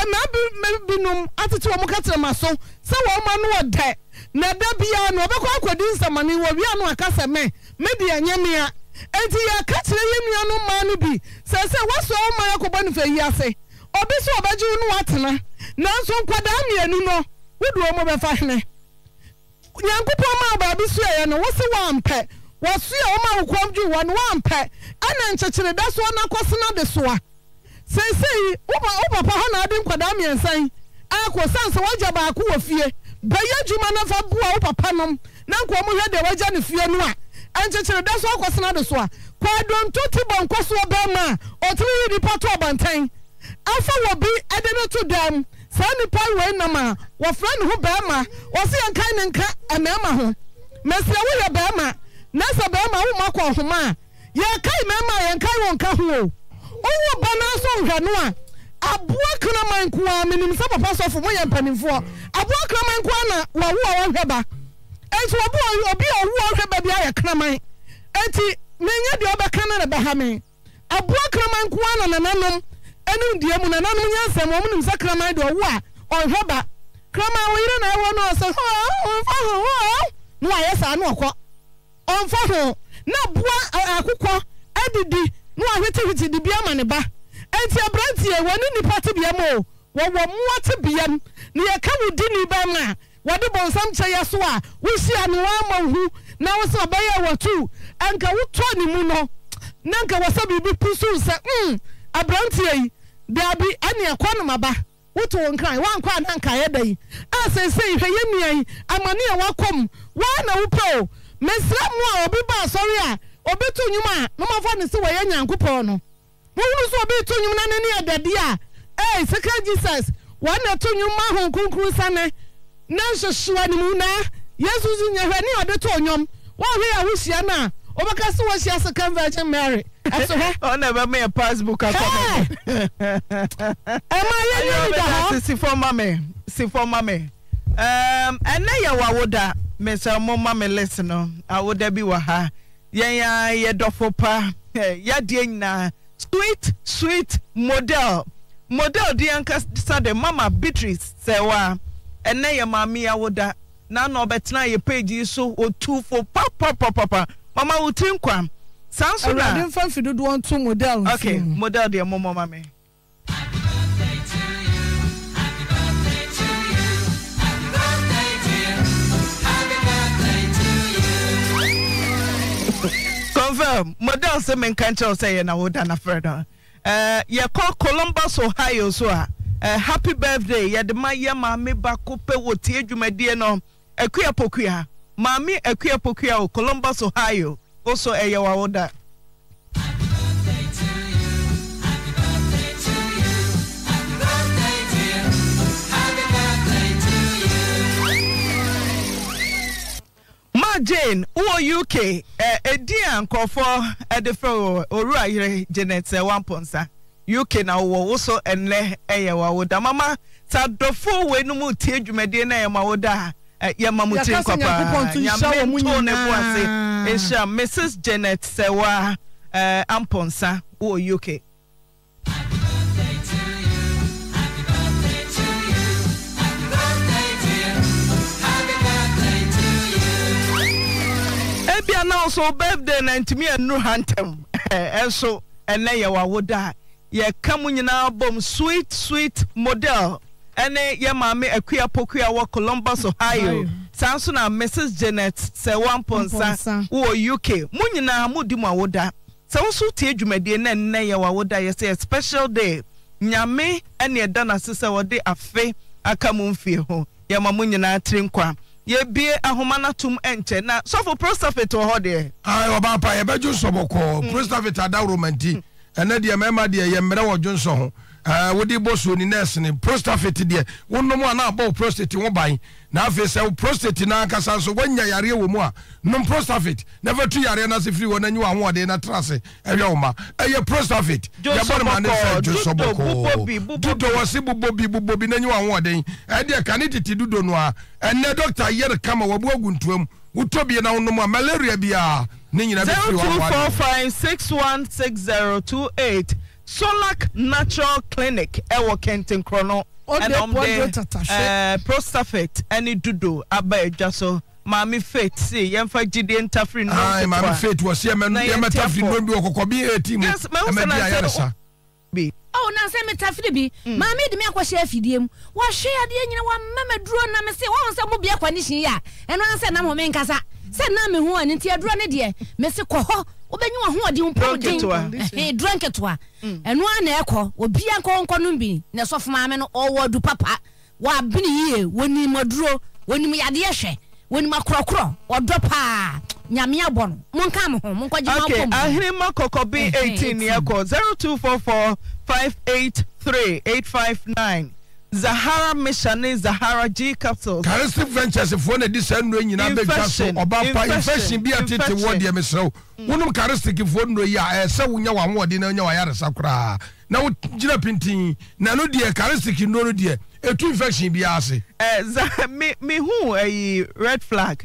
mmaa binom atete wɔ mo ka kyerɛ ma so sɛ wɔn ma no wɔ dɛ na da biara no ɔbɛkɔ akɔdi nsɛmane wɔ wia no aka sɛ me me deɛ nyɛ mea enti yɛka kyerɛ yɛ nua no mmaa no bi sɛ sɛ wɔsɔ wo ma yɛkɔbɔ no fa yi ase obi sɛ ɔbɛgye wo no watena nanso nkwadaa mmienu no wode wɔ mo bɛfa hene nyankopɔn ma baabi so ɛyɛ no wo se wampɛ wɔso a wɔma wo kɔm dwu wɔ no wampɛ ɛna nkyɛkyere da soɔ no akɔsena de soa seesei wo papa hɔ na ade nkwadaa mmiɛnsa yi akɔ san sɛ wagya baako wɔ fie bɛyɛ adwuma no fa boa wo papa nom na nkɔɔ mo hwɛ deɛ wagya ne fie no a ɛnkyɛkyere da soɔ akɔsena de soa kwadonto te bɔnkɔ soɔ bɛrima a ɔtumi yi nipa to ɔbɔnten afa wɔ bi ɛde no to dam saa nipa wei nam a wɔfrɛ ne ho bɛrima wɔse yɛnkae ne nka mmarima ho mɛsrɛ woyɛ bɛrima na sɛ bɛrima wo ma kɔ ɔhoma a yɛkae mmarima a yɛnkae wɔ nka ho o ɔwɔ ba no nso nhwɛ no a aboa kraman nkoa menim sɛ papa sɔfo moyɛ mpanimfoɔ aboa kraman nkoa na wɔwo a wɔhwɛ ba enti obi a ɔwo a ɔhwɛ ba bi ayɛ kraman enti menyɛ deɛ ɔbɛka no ne bɛha me abua kraman kwa na nanom enu die mu nanom nyansam wo nim sakraman do wo a onhweba kraman wo yire na ewo no so ho no ayesa no okọ onfa ho na bua akukọ adidi no ahwete hwete di bia ma ne ba enti abrantie woni nipa te bia mo wo wo mo te bia ne ye ka wudi ni ba ma wode bonsam che ye so a wo hia no wa ma hu na wo so baye wo tu anka wo to ni mu no nanka wo sabi bi pusu se mm abrantie yi dabi ane akọ no maba wo to nkran wa nkwa nanka ye dai a se se hwe ye nua yi amane e wakom wa na wo po mesra mu a obi ba sori a obi to nyuma no ma fa ne se wo ye nyankopon no wo hu so obi to nyuma na ne adade a eh secret Jesus wa na to nyuma ho kunkuru sane na hwehwa ni mu na yesu zinya hwe ne ode to nyom wo hwe a wo hia na obaka se wo hia second virgin Mary aso he on never me a passbook akọ am I you da si for mama si for mama um ene ya wawoda me say mo mama listen no awoda bi wa ha yen ya ye dofo pa ya die nyina sweet sweet model model di anka sade mama Beatrice say wa ene ya mami awoda na no betena ye page so o two for papa papa papa mama utinkwa sanso na dem fan fi do want to model okay model de mo mama me confirm model se men kan tell say na woda na freda eh ye call Columbus Ohio so a uh, happy birthday ye de ma ye ma me ba ko pe wo tie dwumadie no akua pokua mami akua pokua o Columbus Ohio also e ye wa woda Jane wo U K eh edi ankofo edefro oru ayire Janet one ponsa U K na wo so enle eye wa woda mama sadofo we no mu tie dwumade na ye ma woda ye ma mutin kwapa nyame to ne bo ase esha Missus Janet sewa eh amponsa wo U K now so birthday ninety me and no hantem and so and na ye wa woda ye kam nyina bom sweet sweet model and ye mama akua pokua wo Columbus Ohio sanso na Missus Janet say one ponsa wo U K mu nyina mudi mu awoda se wo so tie dwumade na na ye wa woda ye say a special day nyame ene eda na sese wo de afe aka mu mfie ho ye mamu nyina trinkwa ye bie ahomana tum enche na so for prostate to ho de ai oba pa ye beju soboko prostate ada romanti ene de mema de ye mre wo dwonso ho eh wodi boso ni nurse ni prostate de wonnom ana abo prostate wo ban na afi se prostate na akasa so wanya yare wo mu a no prostate never tu yare na se free wo na nyi wa ho de na trase ewe wo ma eye prostate ya bon man se jo soboko dudo wo se bubobi bubobi na nyi wa ho de e de kanititi dudo no a ene doctor yere kama wo bu aguntuam utobie na wonnom a malaria bia ne nyina be free wo zero two four five six one six zero two eight Solak Natural Clinic ewo Kenton Chrono and on the uh, prostate any dudo aba jaso mami faith see yemfa gidi entafri no ai mami faith was here men yemtafri no bi okokobi eighteen yes me say bi oh na say metafri bi mami de me akwhye afidiem wo hwe ade nyina wa mamaduro na me say wo nsa mo bia kwanishi ya eno ansa na mo me nkasa say na me ho ani ti aduro ne de me se kɔ hɔ obenyu ho odi mpodin eh drunk to a eno ana ekɔ obi anko nko no bi na sofo maame no owodu papa wa bini yie woni maduro woni mu yade hwe woni makrokro odo pa nyame abɔ no monka mo ho monkɔgye mo okay ahiri makokobi eighteen ye call zero two four four five eight three eight five nine Zahara Mishani Zahara G capsules. Charistic Ventures for the descent when you know about infection be a titty word ye so. One of charistic if one ya so when you want word in your yard sakra. Now Jina Pinting, Nano dear charistic in no dear. A two infection be asked. Eh me me who a red flag.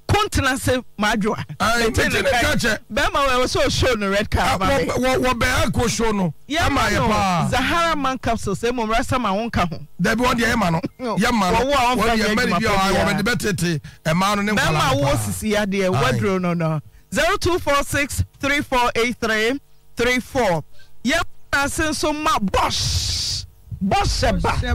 kontena se madwa ai tete ne kache bema we so show no red car ba wo wo be ko show no ama ye pa Zahara man capsule say mo rasa ma wonka ho da bi won de ye ma no ye ma no wo ye ma bi o wo be betete e ma no ne nkola bema wo sisi ya de wadro no no zero two four six three four eight three three four ye asen so ma boss boss ba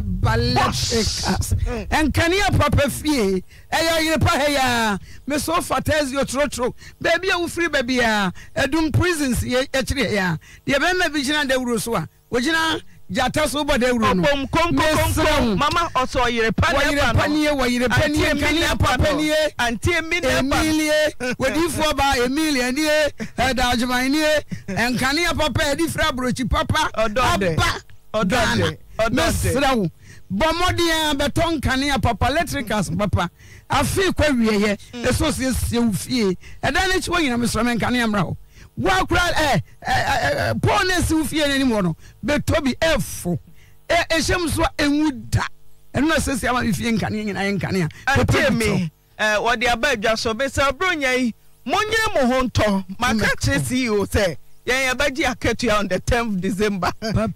boss and can you proper fee eya yire pa heya me so fataz yo tro tro baby you free baby ya edum prisons ye kire ya de be ma vigina de wuro so a wogina jata so bo de wuro no kom kom kom mama oso yire pa ne pa no panie wo yire panie kan ya papa nie antie mi ne pa emilie wedi fo ba emilie nie e da ajman nie en kan ya papa e di fra brochi papa odode odode mesrawo bomodia beton kanea papa electricals papa afi kwa wieye eso se se ufie eda ne chiwo nyina mesra men kanea mrawo wa kura eh pones ufie nani mo no betobi efo e ehyem so enwuda eno na sese ama ufie kanea nyina yen kanea atemi eh wodi abadwa so be se bronya yi monye mo ho nto maka chesi o se yen ya baji aketu on the tenth December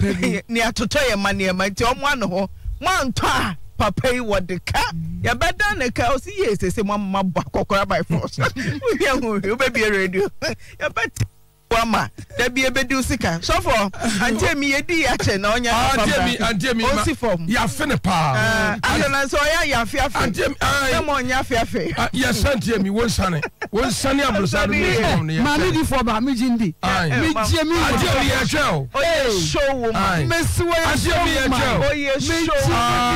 ni atoto ye mane ma nti omo ano ho manto a papa yi wode ka ya beda ne ka o si yesese mo mabba kokora by force we here we be radio ya bet wama da bi ebedu sika so for antemi yedi ya che na onya papa antemi antemi ya fene pa adona so ya ya afi afi antemi na mo onya afi afi ya santemi won sane won sane abrusa do ne ma mi di for ba mi jindi mi je mi antemi ya show o show wo meswe antemi ya show o ye show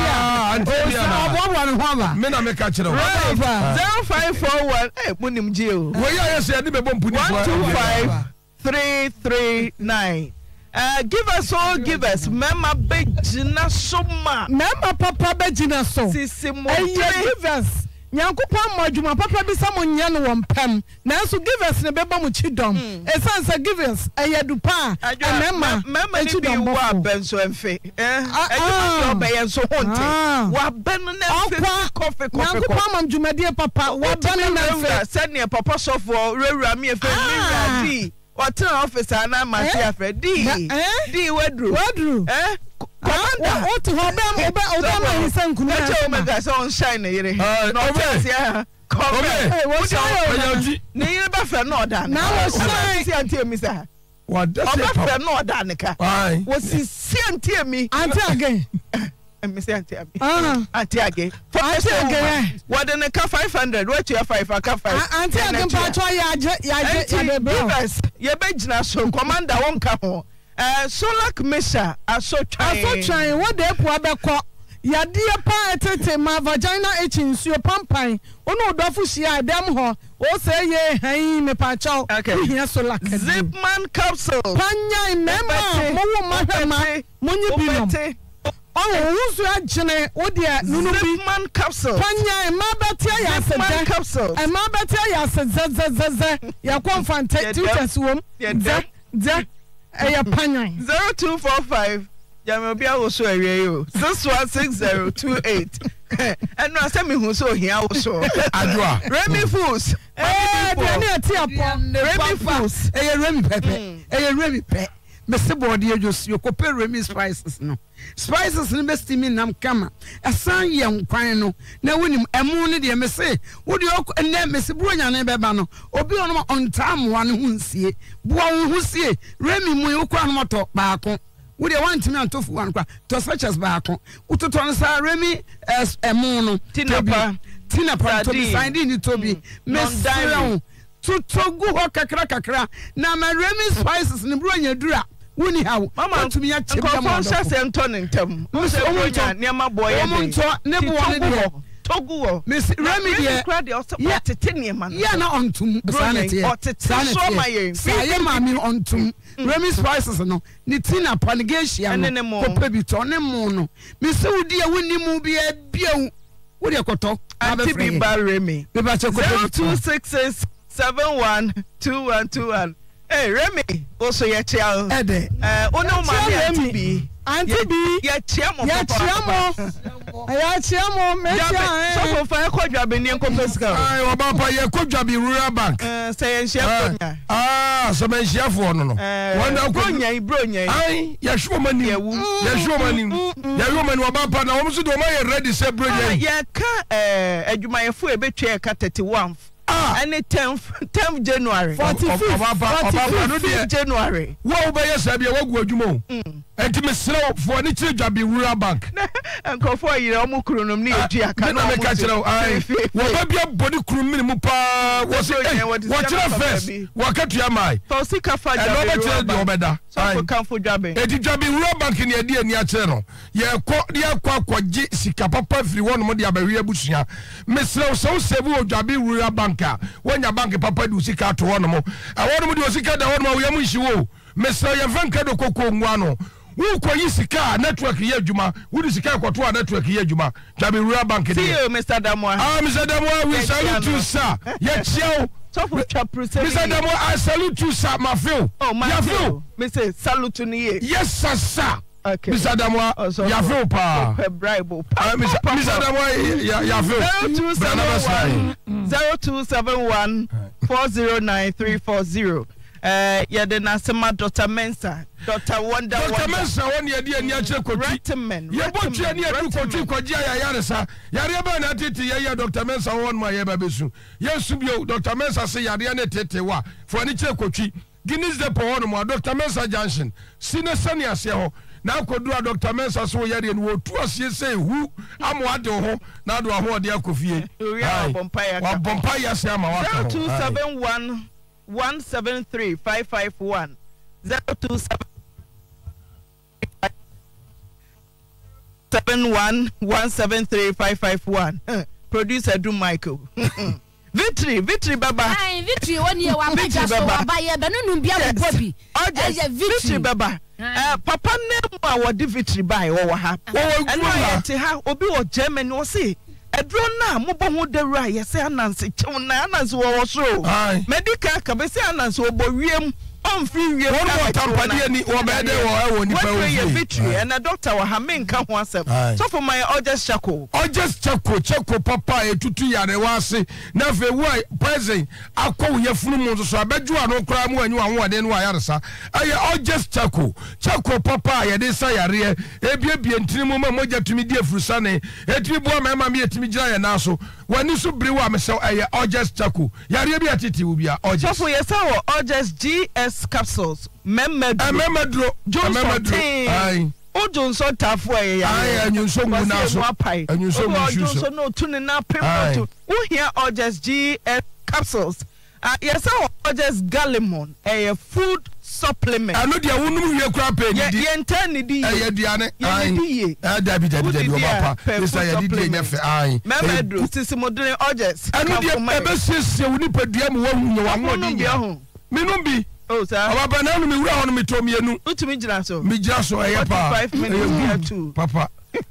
antemi ya na bo bo no hwa me na me ka kire zero five four one eh munim je o wo ya ya se de be bom puni one two five three three nine. Uh, give us all, give us. Mama Bejina Soma. Mama Papa Bejina So. Sisi mo. Give us. Nyankupa Majuma Papa Bisamo Nyan Wampem. Nansu give us ne beba muchidom. Esansa give us. Ayadupa. Mama. Mama ni bi wa benso enfe. Eh. Ayuma yo be so honte. Wa ben na enfe. Coffee coffee. Nyankupa Mamjumadi Papa. Wa ben na enfe. Send ne papa so for rewura mi enfe mi di. What's officer na my friend D D Wedru Wedru eh commander what to Obama Obama is saying kuna cha omega so shine yire no chance ya come hey what you ni yire ba fe no da na wo shine si antie mi sa what does it ba fe no da ne ka wo si si antie mi antie again me say antie abi ah antie again antie again what the ka five hundred what you five ka five antie again pa cho ya je ya je ya be ye be gina so commander won ka ho eh solak mesha aso twan aso twan what dey po abekọ yade pa etete ma vagina etchin suo pampan onu odofo hia dem ho o say ye han me pa chao hia solak zipman capsule panya member mo wo mahema monyi binom oh wusu agene odia nunu bi man capsule panya e ma betia ya se capsule e ma betia ya se zezezeze ya konfante teachers wom ze ze e ya panya zero two four five jame obi awo so awie yo six one six zero two eight and no say me hu so hia wo so adwa Remy Fools eh de na ti apo Remy Fools e ye Remy pepe e ye Remy pe me se body just you compare Remy spices no spices ni best me nam kama asan ye nkwan no na wonim emu ne de me se wo de na me se bronya ne beba no obi ono on time wa ne hunsie bua wo husie Remy mu yo kwa no moto baako wo de want me antofu wan kwa to such as baako utoto no sa Remy emu no tinapa tinapa to be signed in to be me se tutogu ho kakra kakra na ma Remy spices ni bronya dura woni hawo mama tumi ya chebe ya mo so se nto ne ntam mo se bronya ne ma boy ya de nto ne bo ne de togu wo miss Remy de ya tete ne ma ya na ontum sanity sanity say ma mi ontum Remy spices no ni tina panegasia no ko pebi to ne mo no miss wudi ya woni mu bi e biu wodi ekoto anti bi ba Remy be ba cheko zero two six six seven one two one two one. Hey Remy, also ya chia. Ede. Eh, ono ma anti bi. Anti bi. Ya chia mo papa. Ya chia mo. Ya chia mo me chia. So fa ko dwabe ni enko pesika ai oba pa ye ko dwabe rural bank eh say enhia konya ah so man hia fo no no wanda konya ibronya ai ya hwo mani ya hwo mani ya hwo mani oba pa na wo so do ma ye ready say bronya ya ka eh adwumayefo ebetwa ka thirty-one any tenth tenth January forty-fifth January wo be yes bia wagu adwuma enti mesrew fo ni chire dwabe rural bank enkofo yire omo kronom ni edua ka na me ka chire ai wo ba bia body krum mu pa wo se wo chire first wo ka tua mai to sika fa dwabe no be chire de obeda so kan fo dwabe edi dwabe rural bank ni edi ani a chire no ye ko de akwa akwaji sika papa firi won mo de abawi abusua mesrew so sebu dwabe rural bank wanya bank papa du sika to won mo awon mo de sika da won mo yam nhyiwo mesrew ye vanka do kokko ngwa no wo ko yi sika network ye adwuma wo di sika kwato a network ye adwuma dwabe rural bank de see you Mister Damwa ah Mister Damwa we salute you sir ye chiao so for chapter Mister Damwa I salute you sir my feel oh my feel Mister salute ni yes sir sir okay Mister Damwa ya feel pa bribe Mister Damwa ya ya feel zero two seven one four zero nine three four zero eh ya de na sema Doctor Mensa Doctor Wonder Doctor Mensa won ye de ani ache kotwi ye botu ani adu kotwi kwaji ya yare sa yare ba na tete ye ye Doctor Mensa won ma ye ba besu ye su bio Doctor Mensa se yare na tete wa fo ani che kotwi Guinness de po won mo Doctor Mensa Junction sine sane ase ho na akodu Doctor Mensa so yare no tu ase se hu amo ade ho na do ho de akofie wa bompaya wa bompaya se ama wa zero two seven one one seven three five five one zero two seven seven one one seven three five five one. Producer Drew Michael. Victory, victory, Baba. Aye, victory. One year, one year, just one year, but no, no, be a Bobby. Oh, yes, victory, Baba. Papa, never what the victory by or what happened. Oh, and I say, how Obi or German or say. A drone now, Mobile de Raya, say, Nancy, Chonanas or so. Medical Cabesianas or Borium. On free we are company any or better or victory and a doctor or Hamin come once. So for my August Chaco. August Chaco, Chaco Papa, a tutu yard was never why present. I'll call your full so I bet you are no crime when you are one then why answer. I August Chaco, Chaco Papa, ya de say a rear, a baby and Trimoma Moja to me dear Frusane, a tribu mamma me at me giant also. When you so brew, I'm so I August Chaco. Yarabia Titi will be a August for yourself, August G S. Capsules, Memedro, Memedro, Johnson, aye. O Johnson Tafway, aye, and you so much and you so much no tuning up. Who here or just G S capsules? Uh, yes, or just Gallimon, a food supplement. I know the woman you crap in the intended, Diane, I David, this I did I Memedro, Sissimodine August. I know my best sister, you need to be one you are one year home. Minumbi. Oh, sir. Our banana me round me to me no. Utu me jira so. Me jira so aye pa. five minutes too. Papa.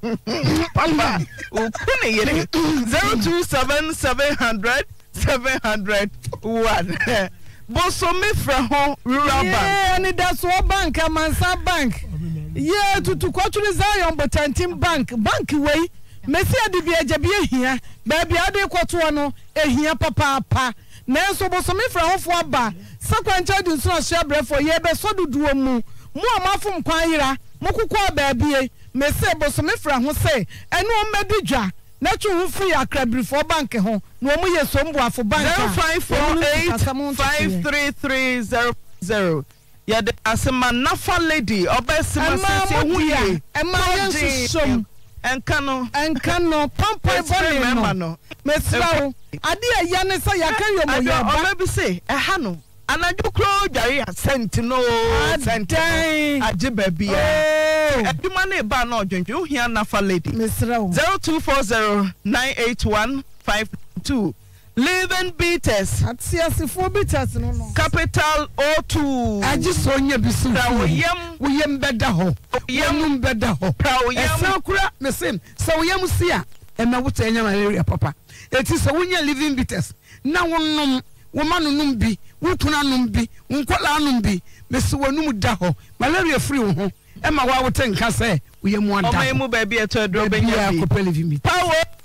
Papa. O kune yere. zero two seven seven hundred seven hundred one. Boso me fra ho rural bank. Yeah, and that's what bank Amansa bank. Yeah, to to kwatuni Zion Botantim bank. Bank way. Messi adi bi ajabi ehia. Baby ade kwatu no ehia papa pa. Nenso boso me fra ho fo aba. Sakwancha di nso ahia brefo ye be so duduo mu mu amafum kwan yira mokukwa baabie me se boso me fra ho se enu omedi dwa na twu hu fu ya krabrifo bank ho no mu ye so mboafo bank zero five four eight five three three zero zero ya de asema nafa lady obesima sese hu ye ema yensusom enkano enkano pampa bone no mesrawo ade ya ne se ya kan yomo ya ba obebi se eha no anaju kro dware asent no asent aje babia eduma na ba na odwentwe ohia nafa lady zero two four zero nine eight one five two Living Beaters atiasifo beaters no no Capital O two aji so nya bisu woyem woyem beda ho woyem beda ho esa kura me sem so woyem sia e me wuta enya malaria papa eti so wonya Living Beaters na wonnom womanu num bi wutuna num bi nkola num bi mesi wanum da ho malaria free wo ho e ma wa wote nka se woyem ada o mai mu ba bi eto do benya bi power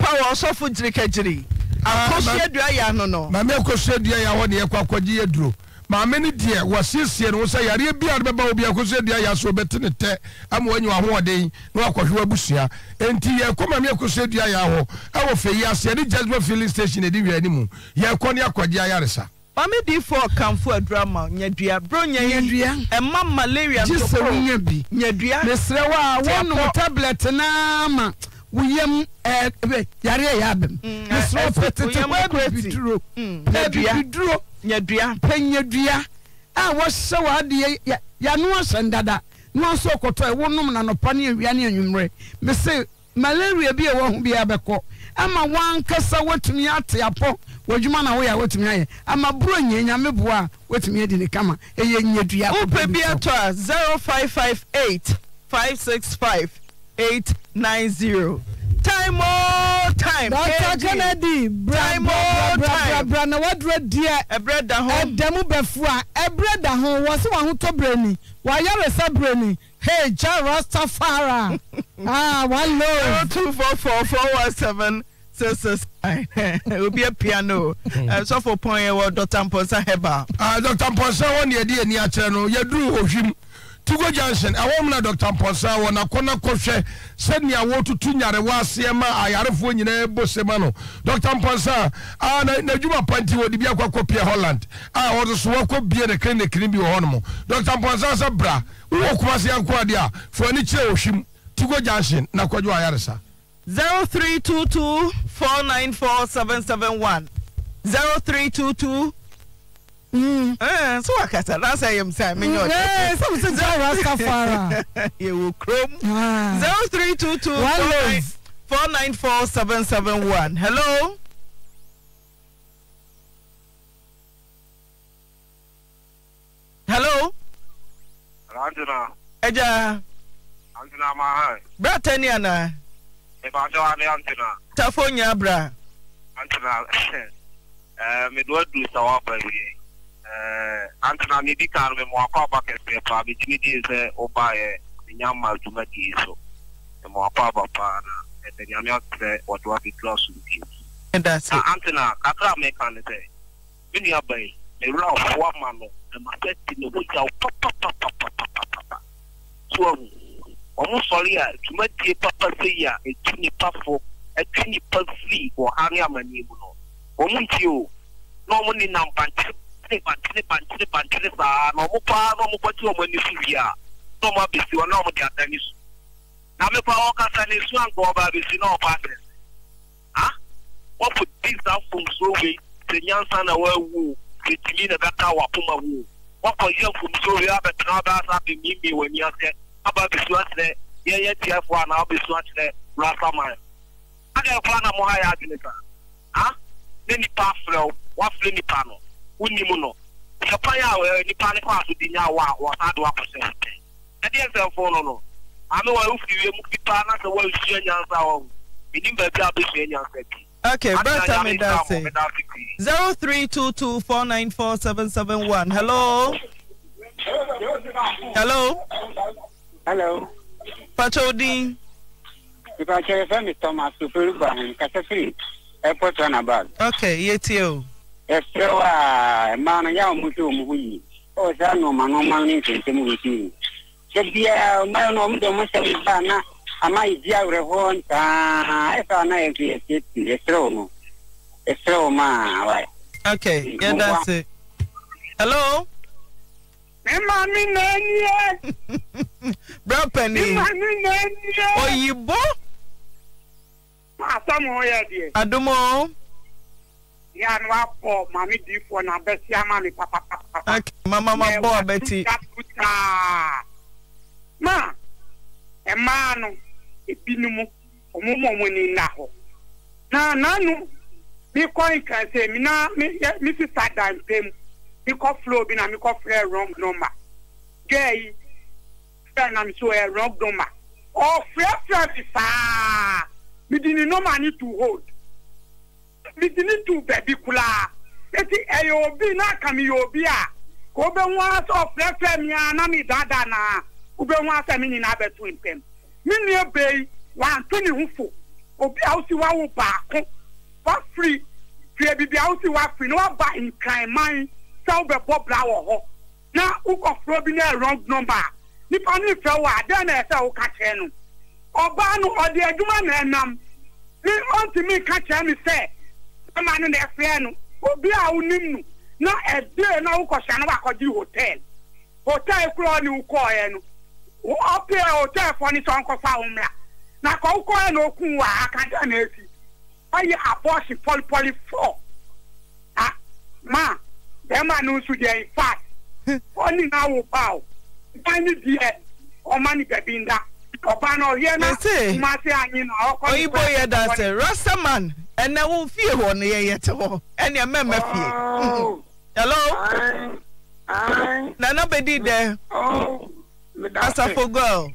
power osofo jirikejiri akosie dua ya no no ma me akosie dua ya ho ne yakwa kwaji yeduro ma me ne die wasiesie no so yare bia de beba obi akosie dua ya so betene te am wanyu ahoden no akohwe abusua enti ye koma me akosie dua ya ho e wo fe yi ase ne judgment filling station e di wi animu ye ko ne akwaji ayaresa mami di for kamfo adrama nyadua bro nyadua e ma malaria to ko nyabi nyadua mesre wa wonu tablet na ma wuyem eh yare ya bem mesre petete kwa biduro biduro nyadua penyadua a wo hye wa de ya no asendada no so koto e wonum na no pa ne awia ne anwumre mese malaria bi e wo ho bi abekọ ama wankasa watumi ate apo wajuma na wo ya watumi aye ama bro nyenya meboa watumi edi ne kama eye nyedua ko pe bi ato a zero five five eight five six five eight nine zero time more time Doctor Kennedy time more time bra na wadre dia e breda ho edemu befu a e breda ho wo se wa ho to brani wa yare sa brani hey Rastafari ah one low zero two four four four one seven six six will be a piano so for point e Doctor Mponsa Heba ah Doctor Mponsa won ye di ani a kire no yeduru ohwim Tugo Johnson, I want Doctor Mponsa wona kona kohwe send ya wo tutu nyare wase ma ayarefo nyina bosemano Doctor Mponsa ah na adwuma panti wo di bia kwa kopie Holland ah wo so wo kobie ne clinic ni bi wo hono Doctor Mponsa sa bra wo kuma se yanko ade a fo ani kire ohwim Tugo Johnson na kwadwo ayaresa zero three two two four nine four seven seven one zero three two two Mm. Eh, so akata na say am say me nyot. Eh, so so Rastafari. You will chrome. zero three two two four nine four seven seven one. Hello. Hello. Anjuna. Eja. Anjuna ma hai. Bra tani ana. E ba jo ani Anjuna. Tafonya bra. Anjuna. Eh, me do do sawa pa wi. Eh, Anjuna mi di kan me mo akwa ba kese pa bi timi di se oba e nyama duma di so. E mo akwa ba pa na e de nyama se odo wa bi class di. And that's it. Anjuna, kakra me kan se. Bini abai. E ra fo ma no. E ma se ti no ja pa pa pa pa pa pa pa. So omo sori a tuma die papa se ya e tuni pafo e tuni pafri o hani amani mu no omo nti o no mo ni nam panti ne panti ne panti ne panti ne sa no mo pa no mo pati o mo ni fia no mo abisi o no mo dia tani su na me pa o kasa ni su an go ba abisi no pa se ah what put this out from so we the nyansa na wa wu ke timi na kaka wa puma wu what for you from so we abetna ba sa be mi mi we ni ase aba bisuatne ye ye tiafo na bisuatne rafaman aga kwa na mo ha ya adineka ha ne ni pa fro wa fle ni pa no wonni mu no ye pa ya ni pa ne kwa so dinya wa wa sa do akose e de se fo no no ame wa ufiwe mu pa na se wa usia nyansa wo ni ba bi abesu nyansa bi okay better me that say zero three two two four nine four seven seven one. Hello. Hello. Hello. Patodi. If I tell you, Mister Thomas, to Peruba and Casafri, airport on about. Okay, yet you. Yes, sir. Man, young Mutu Mui. Oh, Zano, Mano, Mani, and Timu. Said, dear, my name, the Mustang, I might dear Rehon, I found I agree. Yes, sir. Yes, sir, ma. Okay, yeah, that's it. Hello. Emani nani? Bro Penny. Emani nani? Oyibo? Asamu ya die. Adumo. Ya nwa po mami di fo na besi ama mi papa papa. Okay, mama ma bo abeti. Ma. Emanu ebinumu omumo mo ni na ho. Na nanu mi coin kan se mi na mi mi fi sadan pem. Mi ko flow bi na mi ko flare wrong number. Gay. Flare na mi so a wrong number. Oh, flare flare bi sa. Mi didn't know money to hold. Mi didn't to baby kula. Eti ayobi na kami yobi a. Ko be nwa so flare flare mi na mi dada na. Ube nwa se mi ni na betu impem. Mi ni ebe wa ntoni hufo. obi a wosi wa wo baako wa free fie bibi a wosi wa free no wa ba in crime man so be bobla wo ho na ukofro bi na wrong number nipa ni fe wa den na ese wo ka che no oba no ode adwuma na enam ni onti mi ka che mi se ma no na efe no obi a wonim no na ede na wo ko sha no wa ko di hotel hotel kro ni wo ko ye no wo apia hotel for ni son ko fa umla na ko ko e no kun wa aka da na esi ayi abortion poli poli four ah ma dem anu su dey fast oni na wo pa o tani die o mani bebinda oba na oye na ma se anyi na okọ oyibo ye da se rastaman ene wo fie ho ne ye yete ho ene emema fie hello na na bedi de oh asafo girl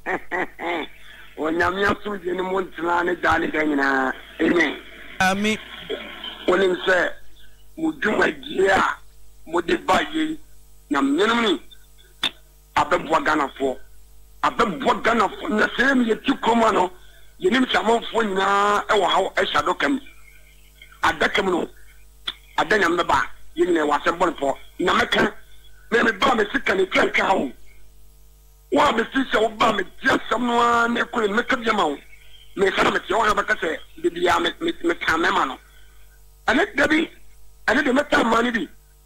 onyame asuje ni montina ne dali ganyina amen ami onim se muduma dia mode baye na menum ni abebwa ganafo abebwa ganafo na se mi yeti koma no yenim chamonfo nyina e wo hawo e shado kam adakam no adanya mbeba yene wase bonfo na meka me me ba me sika ne twanka hawo wa me sisi o ba me dia samno ne ko me ka bia ma wo me sa me ti o ha ba ka se de bia me me ka me ma no ane dabi ane de meta ma ni bi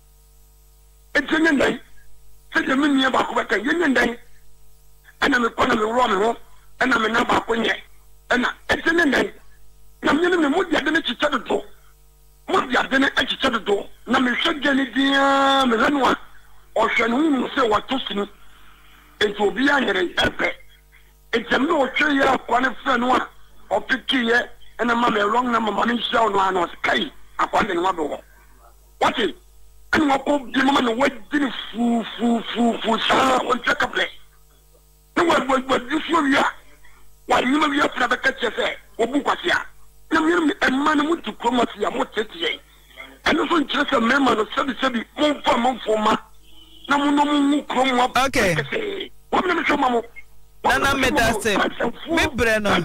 e jenye ndai se de me nia ba ko ba ka yenye ndai ana me ko na me ro me ho ana me na ba ko nye ana e jenye ndai na me ne me mo dia de ne chicha do do mo dia de ne e chicha do do na me hwege ni dia me ranwa o hwe no mu se wa to sini eto bi anyere epe etem no twe ya kwane fra no a opiki ye ena ma me wrong na mama ni show no ano kai akwande no abo what is and what ko di mama no wadi fu fu fu fu sa on check up le no what what what you feel ya wa ni ma ya fra beka chefe obu kwasia na mi mi emma no mutu kromat ya mo tetie eno so nchese mema no sebi sebi mo fa mo foma na mo no mo kromo okay Nana medase me bre no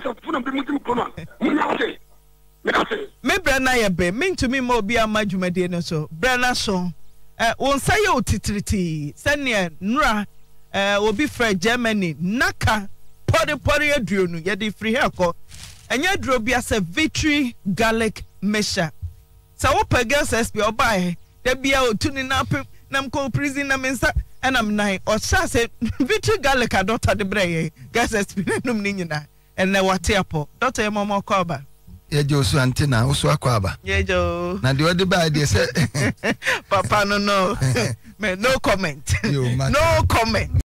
me bre na ye be me ntumi ma obi amadwumade no so bre na so eh won say o titriti sene nura eh obi fra Germany naka pori pori aduonu ye de free here ko enya duro bia se victory garlic mesha sa wo pagels sp obai de bia otuni na nam ko prison na mensa enam nine o sha se victory garlic a doctor de breye gas experience num ni nyina enne wate apo doctor e momo ko ba ye jo so antina wo so akwa ba ye jo na de odi ba de se papa no no me no comment Yo, no comment